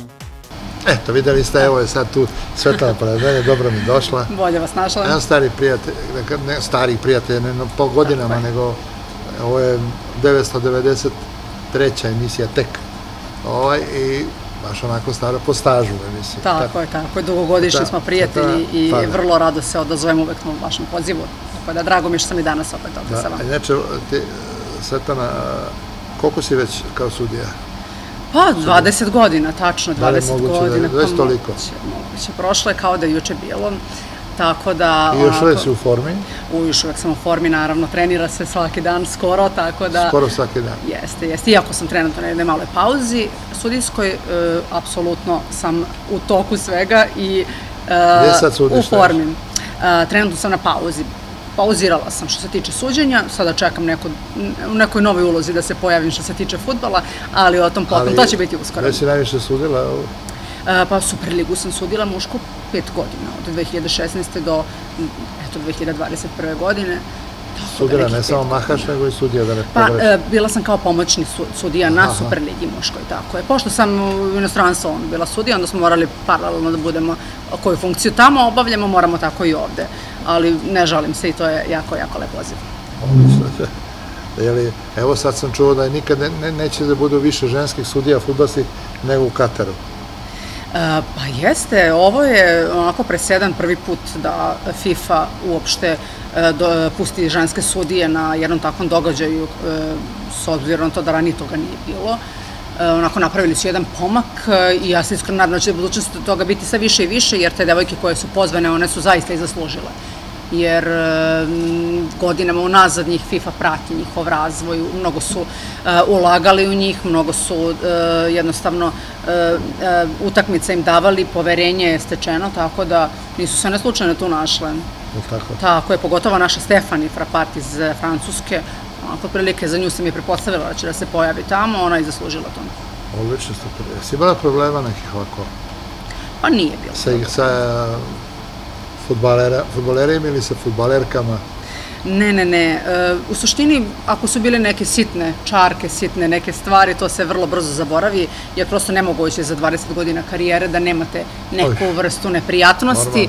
[SPEAKER 2] Eto, videli ste, evo je sad tu Svetlana pored mene, dobro mi došla.
[SPEAKER 17] Bolje vas našla.
[SPEAKER 2] Jedan stari prijatelj, ne stari prijatelj, ne po godinama, nego ovo je devetsto devedeset treća emisija tek. I baš onako staro po stažu emisiju.
[SPEAKER 17] Tako je, tako je, dugogodišnji smo prijatelji i vrlo rado se odazovemo uvek na vašem pozivu. Tako da, drago mi što sam i danas opet ovdje sa vama.
[SPEAKER 2] Inače, Svetlana, koliko si već kao sudija?
[SPEAKER 17] Pa, dvadeset godina, tačno, dvadeset godina.
[SPEAKER 2] Da je već toliko?
[SPEAKER 17] Moguće, prošlo je kao da je juče bilo. Tako da...
[SPEAKER 2] I još uvijek si u formi?
[SPEAKER 17] Još uvijek sam u formi, naravno, trenira se svaki dan skoro, tako da...
[SPEAKER 2] Skoro svaki dan?
[SPEAKER 17] Jeste, jeste. Iako sam trenutno na jednoj maloj pauzi sudijskoj, apsolutno sam u toku svega i u formi. Trenutno sam na pauzi. Pauzirala sam što se tiče suđenja, sada čekam u nekoj novoj ulozi da se pojavim što se tiče fudbala, ali o tom potom, to će biti uskoro.
[SPEAKER 2] Gde si najviše sudila?
[SPEAKER 17] Pa Superligu sam sudila mušku pet godina, od dve hiljade šesnaeste do dve hiljade dvadeset prve godine.
[SPEAKER 2] Sudila, ne samo mahaš, nego i sudija da ne
[SPEAKER 17] Pa, bila sam kao pomoćni sudija na Superligi muškoj, tako je. Pošto sam u inostranstvu bila sudija, onda smo morali paralelno da budemo koju funkciju tamo obavljamo, moramo tako i ovde. Ali ne žalim se i to je jako, jako lep poziv.
[SPEAKER 2] Evo sad sam čuo da nikad neće da budu više ženskih sudija fudbalskih nego u Kataru.
[SPEAKER 17] Pa jeste, ovo je onako presedan prvi put da FIFA uopšte pusti ženske sudije na jednom takvom događaju, s obzirom na to da ranije toga nije bilo. Onako napravili su jedan pomak i ja se iskreno nadam da će budućnosti toga biti sve više i više, jer te devojke koje su pozvane, one su zaista i zaslužile. Jer godinama unazad njih FIFA prati, njihov razvoj, mnogo su ulagali u njih, mnogo su jednostavno utakmice im davali, poverenje je stečeno, tako da nisu se neslučajno tu našle. Tako je, pogotovo naša Stefani Frappart iz Francuske, kod prilike za nju sam je prepostavila da će da se pojavi tamo, ona je zaslužila to.
[SPEAKER 2] Odlično ste prije. Si imala problema nekih ovako?
[SPEAKER 17] Pa nije bilo.
[SPEAKER 2] Sa futbalerima ili sa futbalerkama?
[SPEAKER 17] Ne, ne, ne. U suštini, ako su bile neke sitne čarke, sitne neke stvari, to se vrlo brzo zaboravi, jer prosto nemoguće za dvadeset godina karijere da nemate neku vrstu neprijatnosti.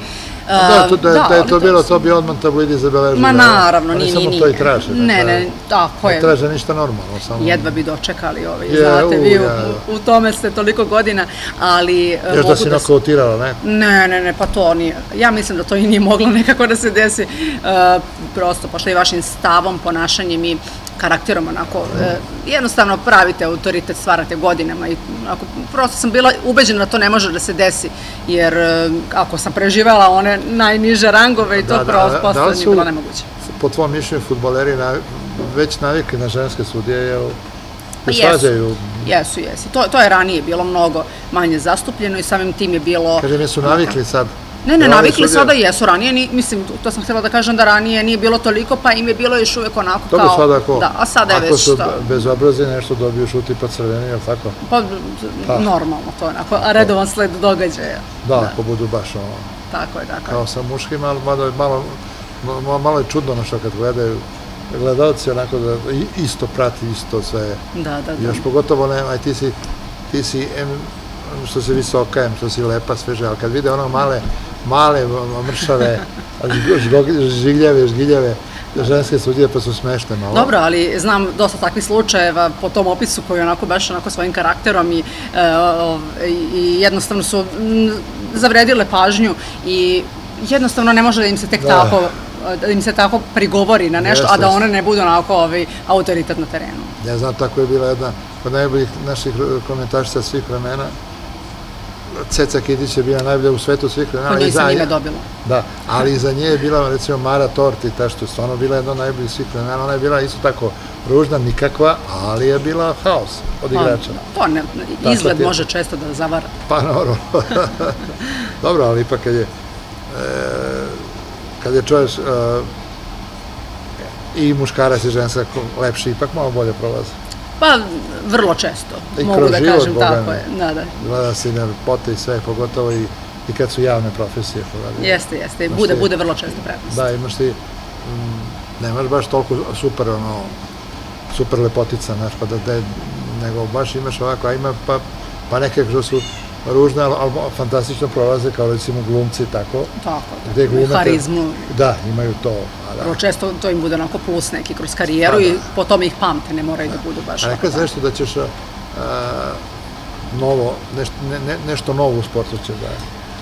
[SPEAKER 2] Da, to, da, da je to bilo, to bi odmah tabloidi zabeležili.
[SPEAKER 17] Ma naravno, nije, nije,
[SPEAKER 2] nije. Oni samo to i traže.
[SPEAKER 17] Ne, ne, tako je.
[SPEAKER 2] Ne traže ništa normalno. Samo...
[SPEAKER 17] Jedva bi dočekali ovaj, znate, vi u tome ste toliko godina, ali...
[SPEAKER 2] Još da si nokautirala, ne?
[SPEAKER 17] Ne, ne, ne, pa to nije. Ja mislim da to i nije moglo nekako da se desi. Prosto, pošto i vašim stavom, ponašanjem i karakterom, onako, jednostavno pravite autoritet, stvarate godinama i prosto sam bila ubeđena da to ne može da se desi, jer ako sam preživela one najniže rangove i to prosto nije bilo nemoguće.
[SPEAKER 2] Po tvom mišljenju fudbaleri već navikli na ženske sudije, jel?
[SPEAKER 17] Jesu, jesu, jesu. To je ranije bilo mnogo manje zastupljeno i samim tim je bilo...
[SPEAKER 2] Kažem, jesu navikli sad?
[SPEAKER 17] Ne, ne, navikli sada jesu, ranije, mislim, to sam htjela da kažem da ranije nije bilo toliko, pa im je bilo još uvijek onako kao...
[SPEAKER 2] Dobro, sad ako,
[SPEAKER 17] da, a sada je već
[SPEAKER 2] ako su bezobrazni nešto dobiju šuti pa crveni, je li tako?
[SPEAKER 17] Pa, normalno, to je onako, a redovan sled događaja.
[SPEAKER 2] Da, ako budu baš ono...
[SPEAKER 17] Tako je, tako je.
[SPEAKER 2] Kao sa muškim, ali malo je čudno ono što kad gledaju gledalci, onako da isto prati, isto sve.
[SPEAKER 17] Da, da, da.
[SPEAKER 2] Još pogotovo ne, aj ti si, ti si, što si visoka, što si lepa, sveže, ali kad vide ono male, male, mršave, žigljave, žgiljave, ženske sudije pa su smešne malo.
[SPEAKER 17] Dobro, ali znam dosta takvih slučajeva po tom opisu koji onako baš onako svojim karakterom i jednostavno su zavredile pažnju i jednostavno ne može da im se tek tako da im se tako prigovori na nešto, a da one ne budu onako autoritet na terenu.
[SPEAKER 2] Ja znam, tako je bila jedna od najboljih naših komentašica svih vremena. Ceca Kitić je bila najbolja u svetu svih vremena.
[SPEAKER 17] Po njoj sam ime dobila.
[SPEAKER 2] Da, ali iza nje je bila, recimo, Mara Torti, ta što je stvarno bila jedna od najboljih svih vremena. Ona je bila isto tako ružna, nikakva, ali je bila haos od igrača.
[SPEAKER 17] To ne, izgled može često da zavara.
[SPEAKER 2] Pa, naravno. Dobro, ali ipak kad je kad je čovjek i muškarac i ženska lepši, ipak malo bolje prolaze.
[SPEAKER 17] Pa, vrlo često, mogu da kažem, tako je.
[SPEAKER 2] Gleda se i na pote i sve, pogotovo i kad su javne profesije.
[SPEAKER 17] Jeste, jeste, bude vrlo često prednost.
[SPEAKER 2] Da, imaš ti, nemaš baš toliko super, ono, super lepotica, znaš, pa da, nego baš imaš ovako, a ima pa neke što su ružne, ali fantastično prolaze, kao recimo glumci, tako.
[SPEAKER 17] Tako, harizmu.
[SPEAKER 2] Da, imaju to.
[SPEAKER 17] Vrlo često to im bude onako plus neki kroz karijeru i po tome ih pamte, ne moraju da budu baš.
[SPEAKER 2] A nekad se nešto da ćeš novo, nešto novo u sportu će da je?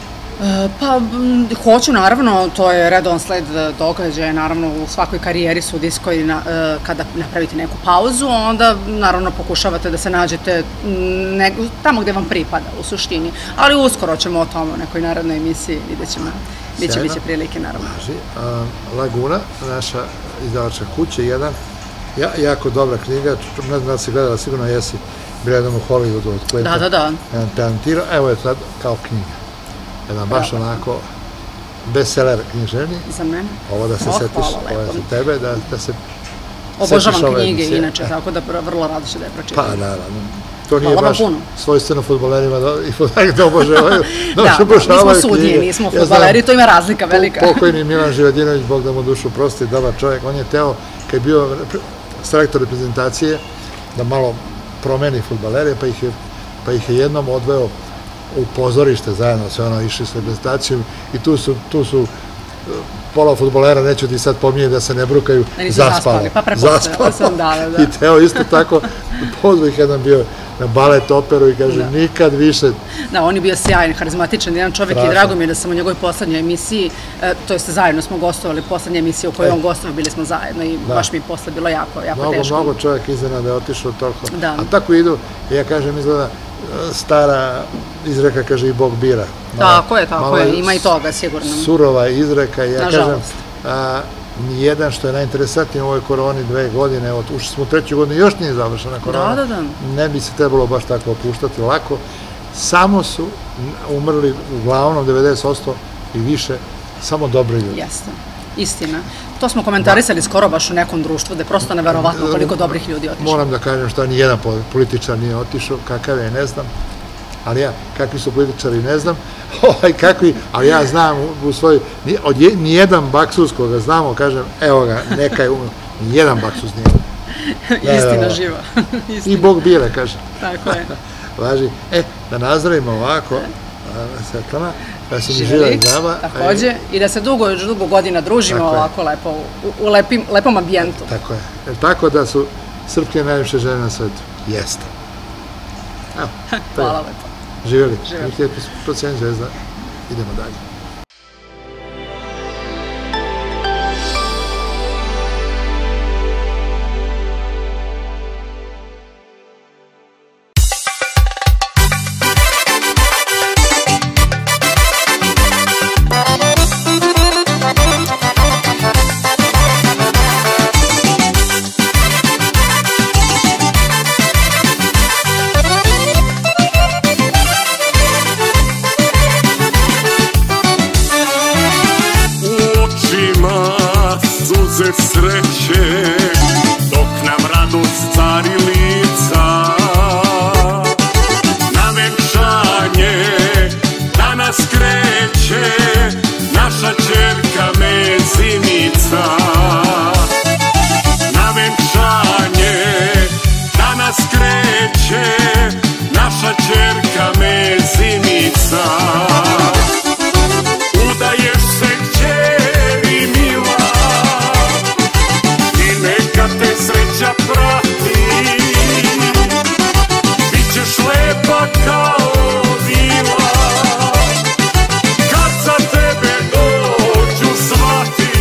[SPEAKER 17] Pa, hoću, naravno, to je redovan sled događaja, naravno, u svakoj karijeri sudijskoj, kada napravite neku pauzu, onda, naravno, pokušavate da se nađete tamo gde vam pripada, u suštini. Ali uskoro ćemo o tome u nekoj narodnoj emisiji, vidjet ćemo, biće, biće prilike, naravno.
[SPEAKER 2] Laguna, naša izdavačka kuća, jedan, jako dobra knjiga, ne znam da si gledala, sigurno jesi, bila jednom u Hollywoodu od Quentin.
[SPEAKER 17] Da, da, da.
[SPEAKER 2] Tarantino, evo je sad kao knjiga. Jedan baš onako bestseller književni.
[SPEAKER 17] Za mene.
[SPEAKER 2] Ovo da se setiš, ovo je za tebe, da se
[SPEAKER 17] obožavam knjige, inače, tako da vrlo rado ću da je pročitam.
[SPEAKER 2] Pa, naravno. To nije baš svojstveno fudbalerima i fudbalerima da obožavaju.
[SPEAKER 17] Da, nismo sudije, nismo fudbaleri, to ima razlika velika.
[SPEAKER 2] Pokojni Milan Živadinović, Bog da mu dušu prosti, dobar čovjek, on je teo, kad je bio selektor reprezentacije, da malo promeni fudbalere, pa ih je jednom odveo u pozorište zajedno, sve ono išli s reprezentacijom i tu su pola fudbalera, neću ti sad pominjeti da se ne brukaju, zaspali.
[SPEAKER 17] Pa prepostavila sam, da, da.
[SPEAKER 2] I teo isto tako, pozvao ih jedan bio na balet, operu i kaže nikad više.
[SPEAKER 17] Da, on je bio sjajan, harizmatičan, jedan čovjek i drago mi je da sam u njegovoj poslednjoj emisiji, to jeste zajedno smo gostovali, poslednja emisija u kojoj on gostovao, bili smo zajedno i baš mi je posle bilo jako, jako teško.
[SPEAKER 2] Mnogo, mnogo čovjek iznenada je otišao toliko. A tako idu, ja kažem, izgleda stara izreka, kaže i Bog bira.
[SPEAKER 17] Tako je, tako je, ima i toga sigurno.
[SPEAKER 2] Surova izreka, ja kažem, nijedan što je najinteresantnije u ovoj koroni dve godine, ušli smo u treću godinu, još nije završena korona, ne bi se trebalo baš tako opuštati lako, samo su umrli uglavnom devedeset posto i više, samo dobri ljudi.
[SPEAKER 17] Jeste, istina. To smo komentarisali skoro baš u nekom društvu, da je prosto neverovatno koliko dobrih ljudi otišao.
[SPEAKER 2] Moram da kažem što nijedan političar nije otišao, kakav je, ne znam, ali ja, kakvi su političari, ne znam, kakvi, ali ja znam u svoj, nijedan baksuz koga znamo, kažem, evo ga, neka je umro, nijedan baksuz nije.
[SPEAKER 17] Istina živa.
[SPEAKER 2] I Bog bira, kažem.
[SPEAKER 17] Tako je.
[SPEAKER 2] Važi, e, da nazdravimo ovako, Svetlana, da se mi živa i zdrava.
[SPEAKER 17] Takođe, i da se dugo, još dugo godina družimo ovako lepo, u lepom ambijentu.
[SPEAKER 2] Tako je. Tako da su Srpke najljepše žene na svetu. Jeste.
[SPEAKER 17] Hvala lepo.
[SPEAKER 2] Živjeli. Živjeli. Procjenje zvezda. Idemo dalje.
[SPEAKER 18] Sreće, dok nam radost cari lica, na venčanje danas kreće naša ćerka Mezinica. Na venčanje danas kreće naša ćerka Mezinica. Udaješ se kćeri mila, te sreća prati, bit ćeš lepa kao vila, kad za tebe dođu svati.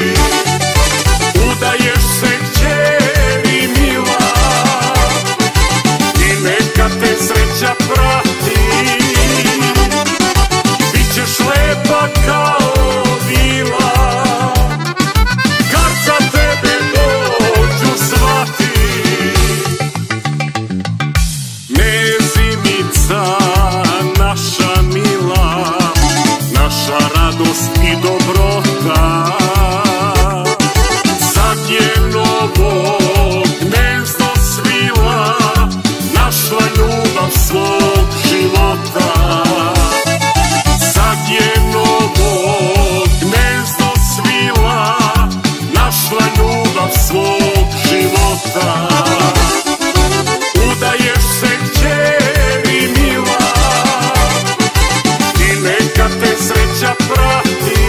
[SPEAKER 18] Udaješ se kćeri mila i neka te sreća prati, bit ćeš lepa kao vila, kad za tebe Mezinica, naša mila, naša radost i dobrota, sad je novo gnezdo svila, našla ljubav svog života. Sad je novo gnezdo svila, našla ljubav svog života. Udaješ se kćeri mila i neka te sreća prati,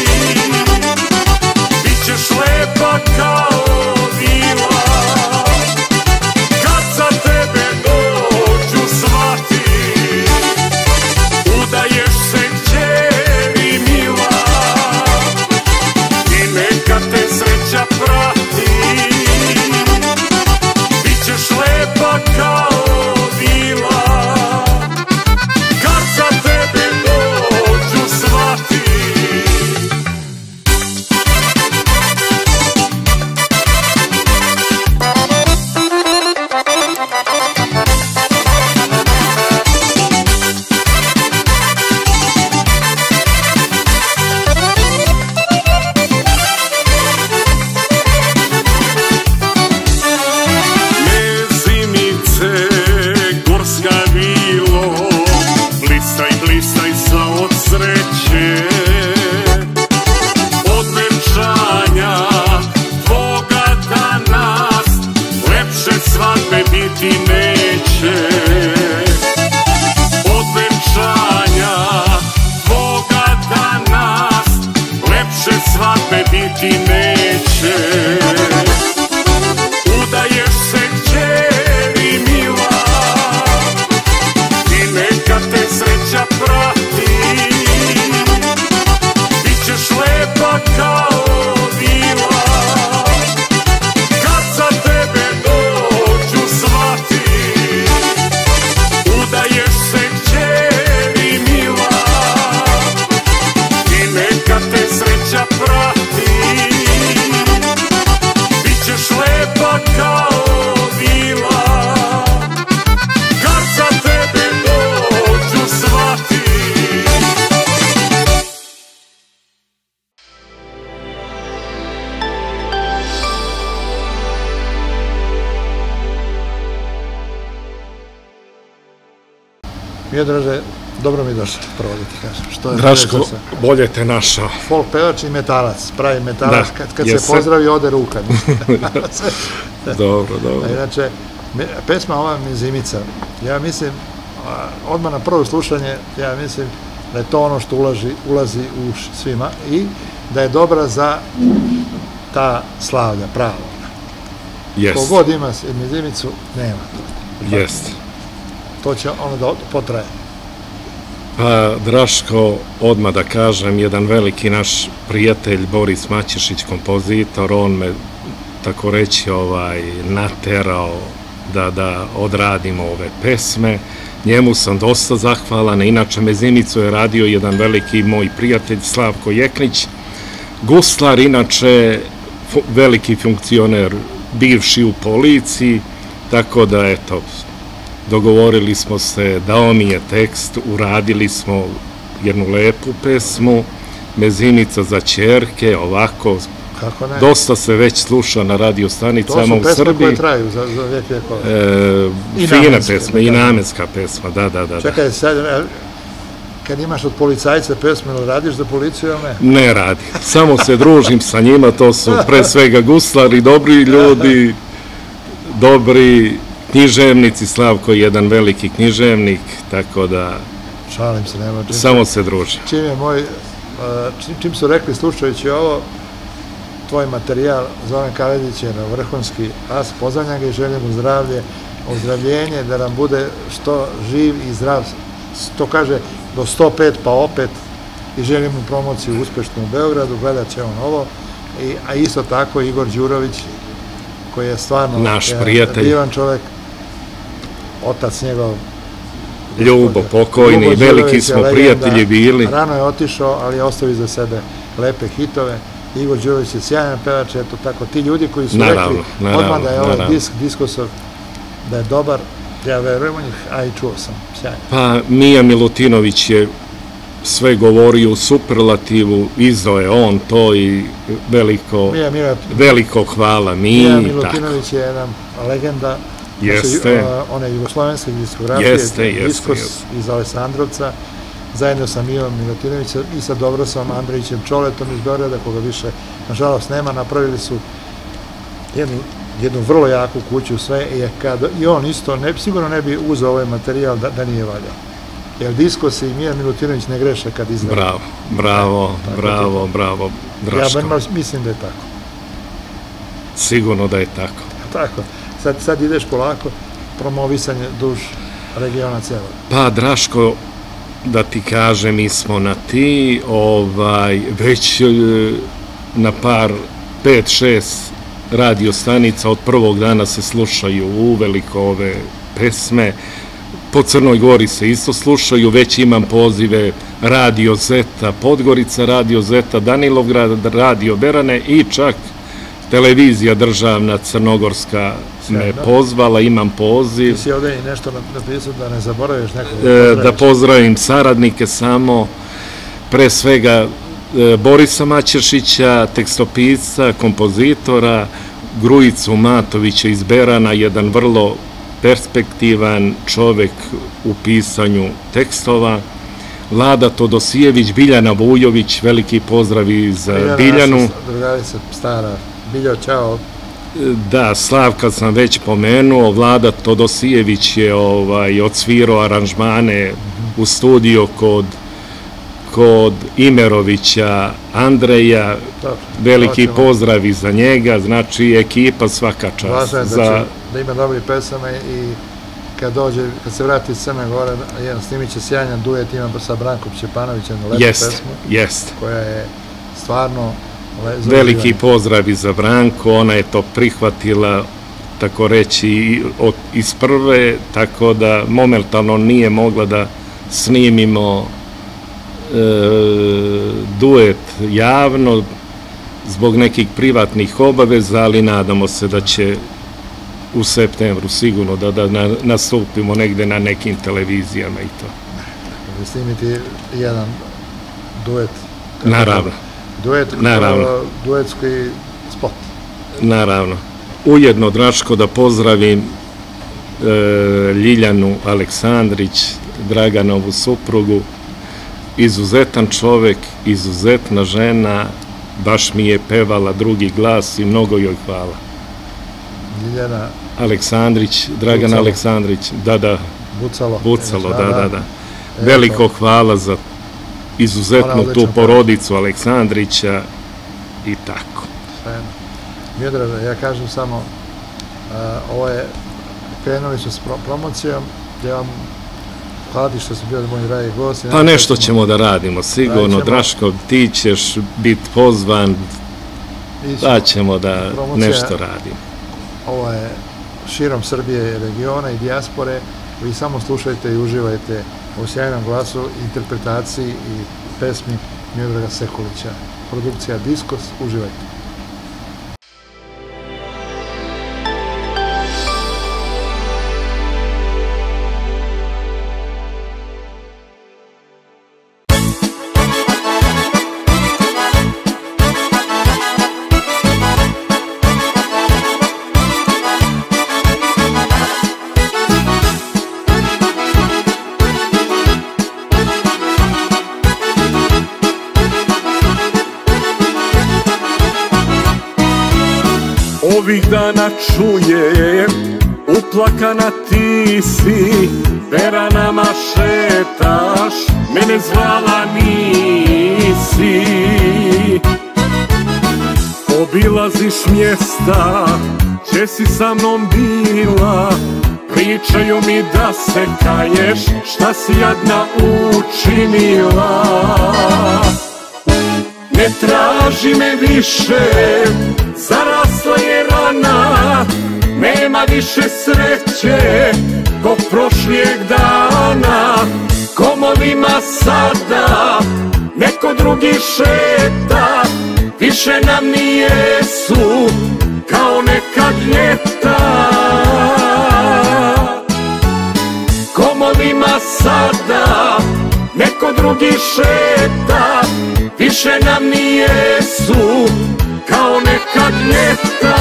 [SPEAKER 18] bit ćeš lepa kao vila, kad za tebe dođu svati. Udaješ se kćeri mila i neka te sreća prati, bit ćeš lepa kao vila, kad za tebe dođu svati. Mezimice, gorska vilo, blistaj, blistaj sa od sreće. Od venčanja tvoga danas lepše svadbe biti neće. Od venčanja tvoga danas lepše svadbe biti neće. Udaješ se kćeri mila i neka te sreća prati, bit ćeš lepa kao vila, kad za tebe dođu svati. Udaješ se kćeri mila i neka te sreća prati, bit ćeš lepa kao vila, kad za tebe dođu svati.
[SPEAKER 2] Miodraže, dobro mi došao, prvo da ti kažem. Što je
[SPEAKER 19] Draško, bolje te našao.
[SPEAKER 2] Folk pevač i metalac, pravi metalac,
[SPEAKER 19] Da,
[SPEAKER 2] kad, kad se
[SPEAKER 19] jesam.
[SPEAKER 2] pozdravi ode ruka.
[SPEAKER 19] Dobro, dobro.
[SPEAKER 2] A inače, me- pesma ova Mezimica, ja mislim, odmah na prvo slušanje, ja mislim da je to ono što ulazi, ulazi u uši svima i da je dobra za ta slavlja, pravo.
[SPEAKER 20] Jest.
[SPEAKER 2] Kogod ima mizimicu, nema to.
[SPEAKER 20] Jest.
[SPEAKER 2] To će ono da potraje.
[SPEAKER 20] Pa, Draško, odmah da kažem, jedan veliki naš prijatelj, Boris Maćešić, kompozitor, on me, tako reći, ovaj, naterao da, da odradimo ove pesme. Njemu sam dosta zahvalan, inače mezimicu je radio jedan veliki moj prijatelj, Slavko Jeknić, guslar, inače veliki funkcioner, bivši u policiji, tako da, eto, dogovorili smo se, dao mi je tekst, uradili smo jednu lepu pesmu, Mezimica za ćerke, ovako, dosta se već sluša na radio stanicama u Srbiji.
[SPEAKER 2] To su pesme koje traju za vijek vijekova.
[SPEAKER 20] Fine pesme i namenska pesma, da, da, da.
[SPEAKER 2] Čekaj, sad, kad imaš od policajca pesme, radiš za policiju ili ne?
[SPEAKER 20] Ne radim, samo se družim sa njima, to su pre svega guslari, dobri ljudi, dobri književnici, Slavko je jedan veliki književnik, tako da
[SPEAKER 2] šalim se, nema čim.
[SPEAKER 20] Samo se druži.
[SPEAKER 2] Čim je moj, čim su rekli slušajući ovo, tvoj materijal, Zoran Kavedić je na vrhunski as, pozdravljam ga i želim mu zdravlje, ozdravljenje, da nam bude što živ i zdrav, to kaže do sto pet pa opet, i želim mu promociju uspešnu u Beogradu, gledat će on ovo, a isto tako Igor Đurović, koji je stvarno
[SPEAKER 20] naš prijatelj,
[SPEAKER 2] divan čovek, otac njegov
[SPEAKER 20] Ljubo, pokojni, veliki smo prijatelji bili.
[SPEAKER 2] Rano je otišao, ali je ostavio za sebe lepe hitove. Igor Đurović je sjajan pevač, eto tako, ti ljudi koji su rekli odmah da je ovaj disk, Diskosov, da je dobar, ja verujem u njih, a i čuo sam, sjajan.
[SPEAKER 20] Pa Mija Milutinović je sve govorio u superlativu, izdao je on to i veliko, veliko hvala Miji.
[SPEAKER 2] Mija Milutinović je jedna legenda,
[SPEAKER 20] jeste,
[SPEAKER 2] one jugoslovenske diskografije, Diskos iz Alessandrovca, zajedno sa Mijom Milutinovićem i sa Dobrosom Andrejićem Čoletom iz Beograda, koga više, nažalost, nema, napravili su jednu vrlo jaku kuću sve i on isto, sigurno ne bi uzeo ovaj materijal da nije valjao. Jer Diskos i Mija Milutinović ne greše kad izdaju.
[SPEAKER 20] Bravo, bravo, bravo, bravo, Draško.
[SPEAKER 2] Ja mislim da je tako.
[SPEAKER 20] Sigurno da je tako.
[SPEAKER 2] Tako. Sad ideš polako, promovisanje duž regiona cijela.
[SPEAKER 20] Pa, Draško, da ti kažem, mi smo na ti, već na par, pet, šest radio stanica od prvog dana se slušaju uveliko ove pesme. Po Crnoj Gori se isto slušaju, već imam pozive Radio Zeta, Podgorica Radio Zeta, Danilovgrad Radio Berane i čak televizija državna Crnogorska me pozvala, imam poziv.
[SPEAKER 2] Ti si ovdje i nešto napisao da ne zaboraviš nekog?
[SPEAKER 20] Da pozdravim saradnike samo, pre svega Borisa Maćešića, tekstopisca, kompozitora, Grujicu Matovića iz Berana, jedan vrlo perspektivan čovek u pisanju tekstova, Vlada Todosijević, Biljana Vujović, veliki pozdravi za Biljanu.
[SPEAKER 2] Drugarica stara, Biljo, čao.
[SPEAKER 20] Da, Slavka sam već pomenuo, Vlada Todosijević je odsvirao aranžmane u studio kod Imerovića Andreja, veliki pozdravi za njega, znači ekipa svaka čast.
[SPEAKER 2] Važno je da ima dobri pesame i kad dođe, kad se vrati iz Crne Gore, snimit će sjajan duet, ima sa Brankom Ćepanovićem lepu pesmu.
[SPEAKER 20] Jest,
[SPEAKER 2] koja je stvarno
[SPEAKER 20] veliki pozdravi za Branko, ona je to prihvatila, tako reći, iz prve, tako da momentalno nije mogla da snimimo duet javno zbog nekih privatnih obaveza, ali nadamo se da će u septembru sigurno da nastupimo negde na nekim televizijama i to.
[SPEAKER 2] Da snimiti jedan duet.
[SPEAKER 20] Naravno.
[SPEAKER 2] Duetski spot.
[SPEAKER 20] Naravno. Ujedno, Draško, da pozdravim Ljiljanu Aleksandrić, Draganovu suprugu, izuzetan čovek, izuzetna žena, baš mi je pevala drugi glas i mnogo joj hvala.
[SPEAKER 2] Ljiljana
[SPEAKER 20] Aleksandrić, Dragan Aleksandrić, da, da,
[SPEAKER 2] Bucalo.
[SPEAKER 20] Bucalo, da, da, da. Veliko hvala za izuzetnu tu porodicu Aleksandrića i tako.
[SPEAKER 2] Miodraže, ja kažem samo, ovo je, krenuli su s promocijom, ja vam hvala ti što si bio moj dragi gost.
[SPEAKER 20] Pa nešto ćemo da radimo, sigurno, Draško, ti ćeš biti pozvan, da ćemo da nešto radimo.
[SPEAKER 2] Ovo je širom Srbije, regiona i dijaspore, vi samo slušajte i uživajte u sjajnom glasu, interpretaciji i pesmi Miodraga Sekulića. Produkcija Diskos, uživajte.
[SPEAKER 18] Ovih dana čujem, uplakana ti si, peranama šetaš, mene zvala nisi. Obilaziš mjesta, gdje si sa mnom bila, pričaju mi da se kaješ, šta si jadna učinila. Ne traži me više, zarasla je rana, nema više sreće, ko prošlijeg dana. Komovima sada neko drugi šeta, više nam nijesu kao nekad ljeta. Komovima sada neko drugi šeta, više nam nijesu kao nekad ljeta.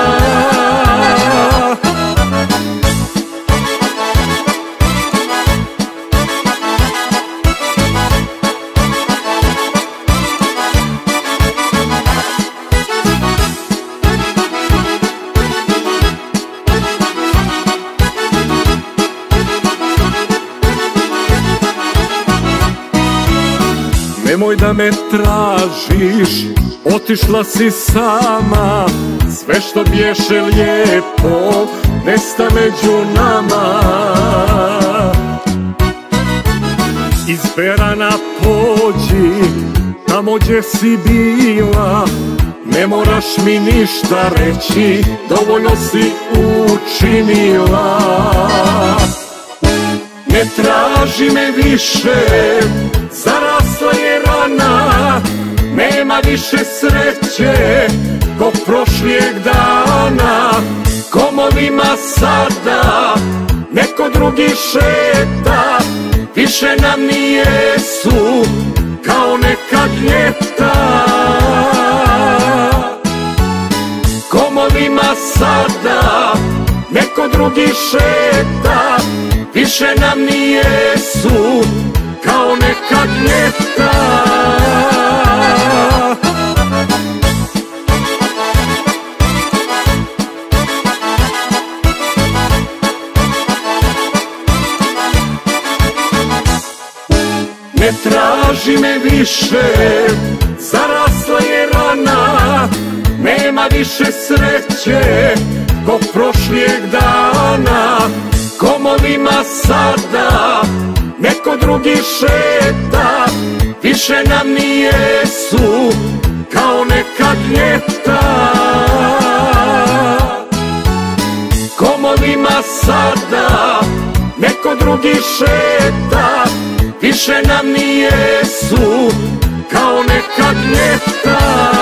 [SPEAKER 18] Nemoj da me tražiš, otišla si sama, sve što bješe lijepo nesta među nama. Izberana pođi, tamo gdje si bila, ne moraš mi ništa reći, dovoljno si učinila. Ne traži me više, zarasla je rana, nema više sreće, ko prošlijeg dana. Komovima sada neko drugi šeta, više nam nijesu kao nekad ljeta. Komovima sada neko drugi šeta, više nam nijesu kao nekad ljeta. Ne traži me više, zarasla je rana, nema više sreće, ko prošlijeg dana. Komovima sada neko drugi šeta, više nam nijesu kao nekad ljeta. Komovima sada neko drugi šeta, više nam nijesu kao nekad ljeta.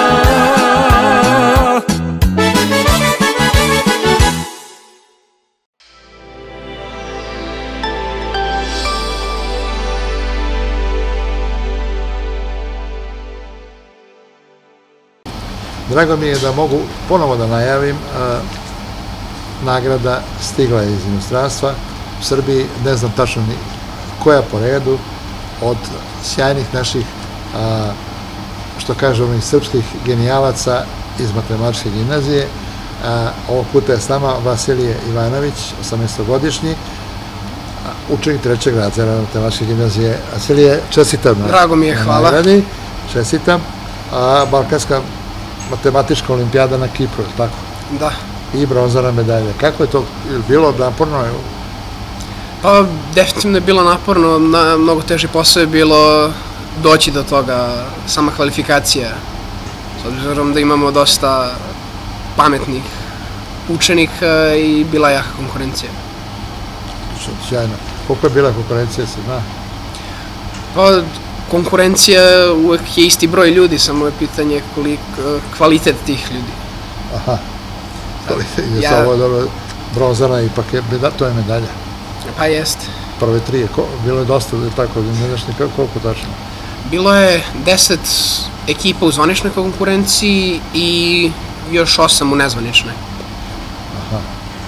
[SPEAKER 2] Drago mi je da mogu ponovo da najavim, nagrada stigla je iz inostranstva. U Srbiji ne znam tačno ni koja po redu, od sjajnih naših, što kažemo, i srpskih genijalaca iz matematičke gimnazije. Ovog puta je s nama Vasilije Ivanović, osamnaestogodišnji, učenik trećeg razreda Matematičke gimnazije. Vasilije, čestitam.
[SPEAKER 21] Drago mi je, hvala.
[SPEAKER 2] Čestitam. Balkanska matematička olimpijada na Kipru, je li tako?
[SPEAKER 21] Da.
[SPEAKER 2] I bronzana medalja. Kako je to bilo naporno?
[SPEAKER 21] Pa, definitivno je bilo naporno. Mnogo teži posao je bilo doći do toga, sama kvalifikacija. S obzirom da imamo dosta pametnih učenika i bila je jaka konkurencija.
[SPEAKER 2] Sjajno. Koliko je bila konkurencija, se zna?
[SPEAKER 21] Pa, konkurencija uvek je isti broj ljudi, samo je pitanje kvalitet tih ljudi.
[SPEAKER 2] Aha. Je ovo dobro, bronzana ipak je, to je medalja.
[SPEAKER 21] Pa jeste.
[SPEAKER 2] Prve tri, bilo je dosta, tako, ne znaš ni koliko tačno?
[SPEAKER 21] Bilo je deset ekipa u zvaničnoj konkurenciji i još osam u nezvaničnoj.
[SPEAKER 2] Aha,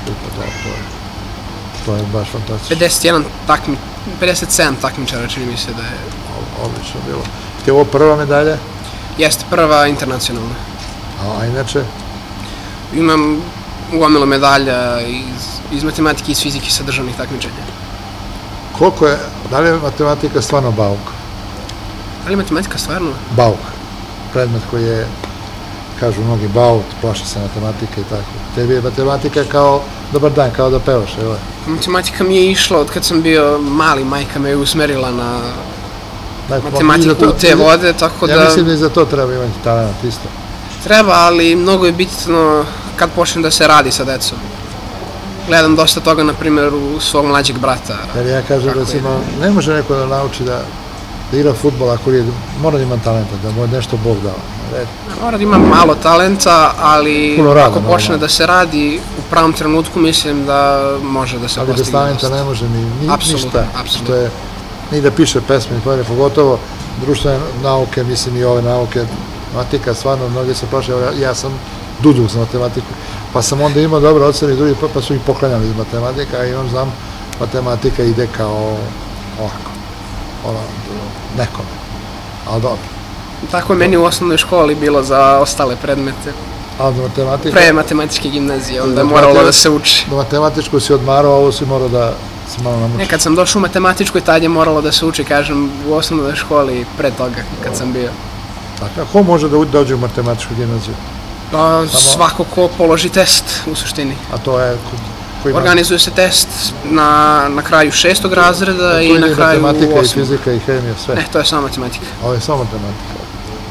[SPEAKER 2] to je baš fantastično.
[SPEAKER 21] pedeset jedan takmi, pedeset sedam takmičara, čini mi se da je...
[SPEAKER 2] Odlično bilo. Ti je ovo prva medalja?
[SPEAKER 21] Jeste, prva internacionalna.
[SPEAKER 2] A inače?
[SPEAKER 21] Imam gomilo medalja iz matematike i iz fizike sa državnih takmičenja.
[SPEAKER 2] Koliko je, da li je matematika stvarno bauk?
[SPEAKER 21] Da li je matematika stvarno?
[SPEAKER 2] Bauk. Predmet koji je, kažu mnogi, bauk, plaše se matematike i tako. Tebi je matematika kao dobar dan, kao da pevaš, evo je.
[SPEAKER 21] Matematika mi je išla od kad sam bio mali, majka me je usmerila na matematiku u te vode, tako da...
[SPEAKER 2] Ja mislim da i za to treba imati talent isto.
[SPEAKER 21] Treba, ali mnogo je bitno kad počnem da se radi sa decom. Gledam dosta toga, na primjer, u svog mlađeg brata.
[SPEAKER 2] Jer ja kažem, recimo, ne može neko da nauči da igra futbol ako je, mora da ima talenta, da mu je nešto Bog dao.
[SPEAKER 21] Mora da ima malo talenta, ali ako počne da se radi u pravom trenutku, mislim da može da se postigne.
[SPEAKER 2] Ali bez talenta ne može ni ništa, što je, ni da piše pesme, pogotovo društvene nauke, mislim i ove nauke, matematika, stvarno, mnogi se plaše, ja sam duduk za matematiku, pa sam onda imao dobre ocene i drugi, pa su ih poklanjali iz matematika i on znam, matematika ide kao ovako, ono, nekome, ali dobro.
[SPEAKER 21] Tako je meni u osnovnoj školi bilo za ostale predmete.
[SPEAKER 2] A do matematika?
[SPEAKER 21] Pre matematičke gimnazije, onda je moralo da se uči.
[SPEAKER 2] Do matematičku si odmarao, a ovo si morao da se malo namuči.
[SPEAKER 21] Ne, kad sam došao u matematičku i tad je moralo da se uči, kažem, u osnovnoj školi pre toga, kad sam bio.
[SPEAKER 2] Tako, ko može da dođe u matematičku gimnaziju?
[SPEAKER 21] Svako ko položi test, u suštini.
[SPEAKER 2] A to je...
[SPEAKER 21] Organizuje se test na kraju šestog razreda i na kraju osmog.
[SPEAKER 2] Matematika i fizika i hemija, sve?
[SPEAKER 21] Ne, to je samo matematika.
[SPEAKER 2] Ovo je samo matematika.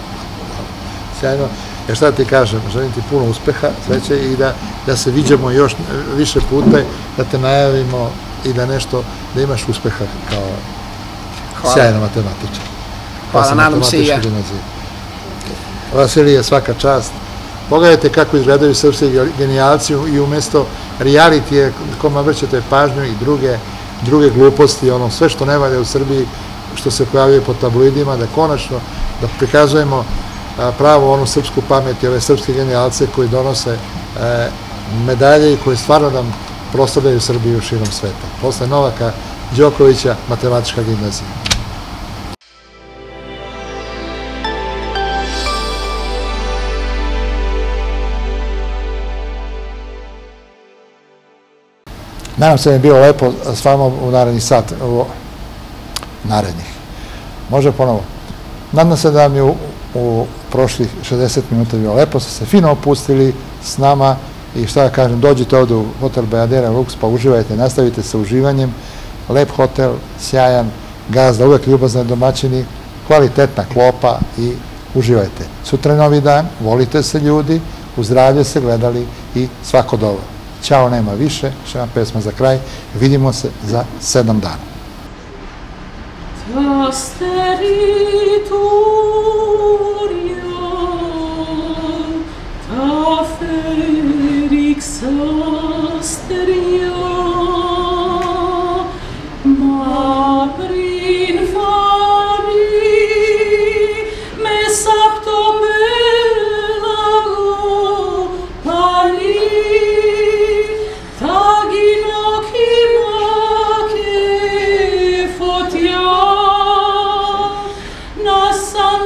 [SPEAKER 2] Sjajno. Jer šta ti kažem, želim ti puno uspeha, sreće i da se viđemo još više puta, da te najavimo i da nešto, da imaš uspeha kao sjajna matematičar.
[SPEAKER 21] Hvala, nadam se i ja.
[SPEAKER 2] Vasilije, svaka čast. Pogledajte kako izgledaju srpski genijalci i umjesto realitije kome vrćete pažnju i druge gluposti, ono sve što ne valja u Srbiji, što se pojavljuje po tabloidima, da konačno da prikazujemo pravo onu srpsku pamet i ove srpske genijalce koji donose medalje i koji stvarno nam proslavljaju Srbiju širom sveta. Posle Novaka Đokovića, Matematička gimnazija. Nadam se da je bilo lepo s vama u narednih sat, narednih. Može ponovo. Nadam se da vam je u prošlih šezdeset minuta bilo lepo, ste se fino opustili s nama i šta da kažem, dođite ovdje u hotel Bajadera Lux pa uživajte, nastavite sa uživanjem. Lep hotel, sjajan, gazda, uvek ljubazni domaćini, kvalitetna klopa i uživajte. Sutra je novi dan, volite se ljudi, u zdravlje se gledali i svako dobro. Ćao, nema više, še vam pesma za kraj, vidimo se za sedam dana.
[SPEAKER 1] Nossa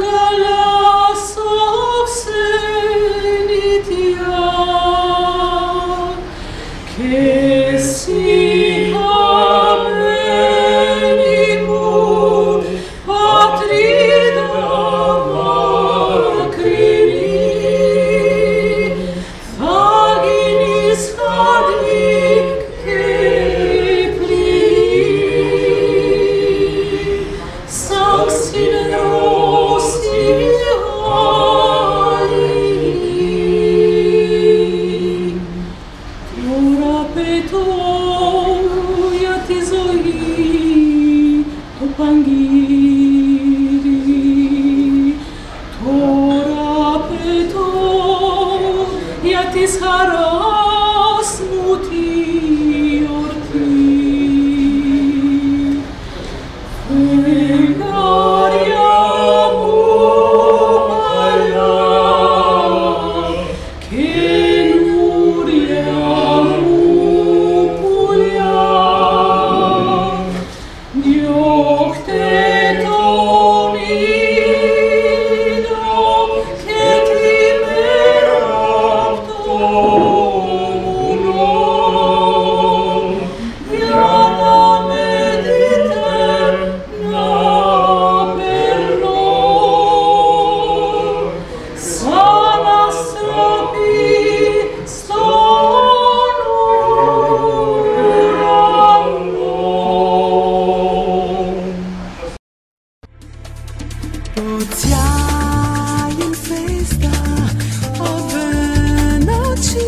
[SPEAKER 1] pod sjajem zvezda ove noći,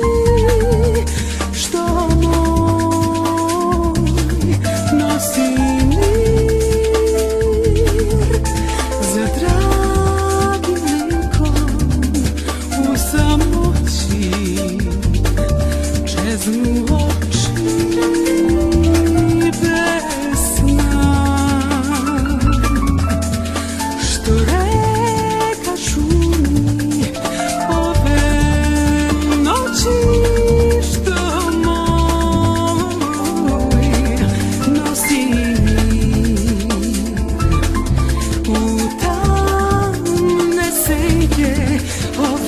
[SPEAKER 1] što moj nosi mir za dragim likom u samoći, čeznu oči bez sna, što reka šumi ove noći, što moj nosi mir u tamne senke ove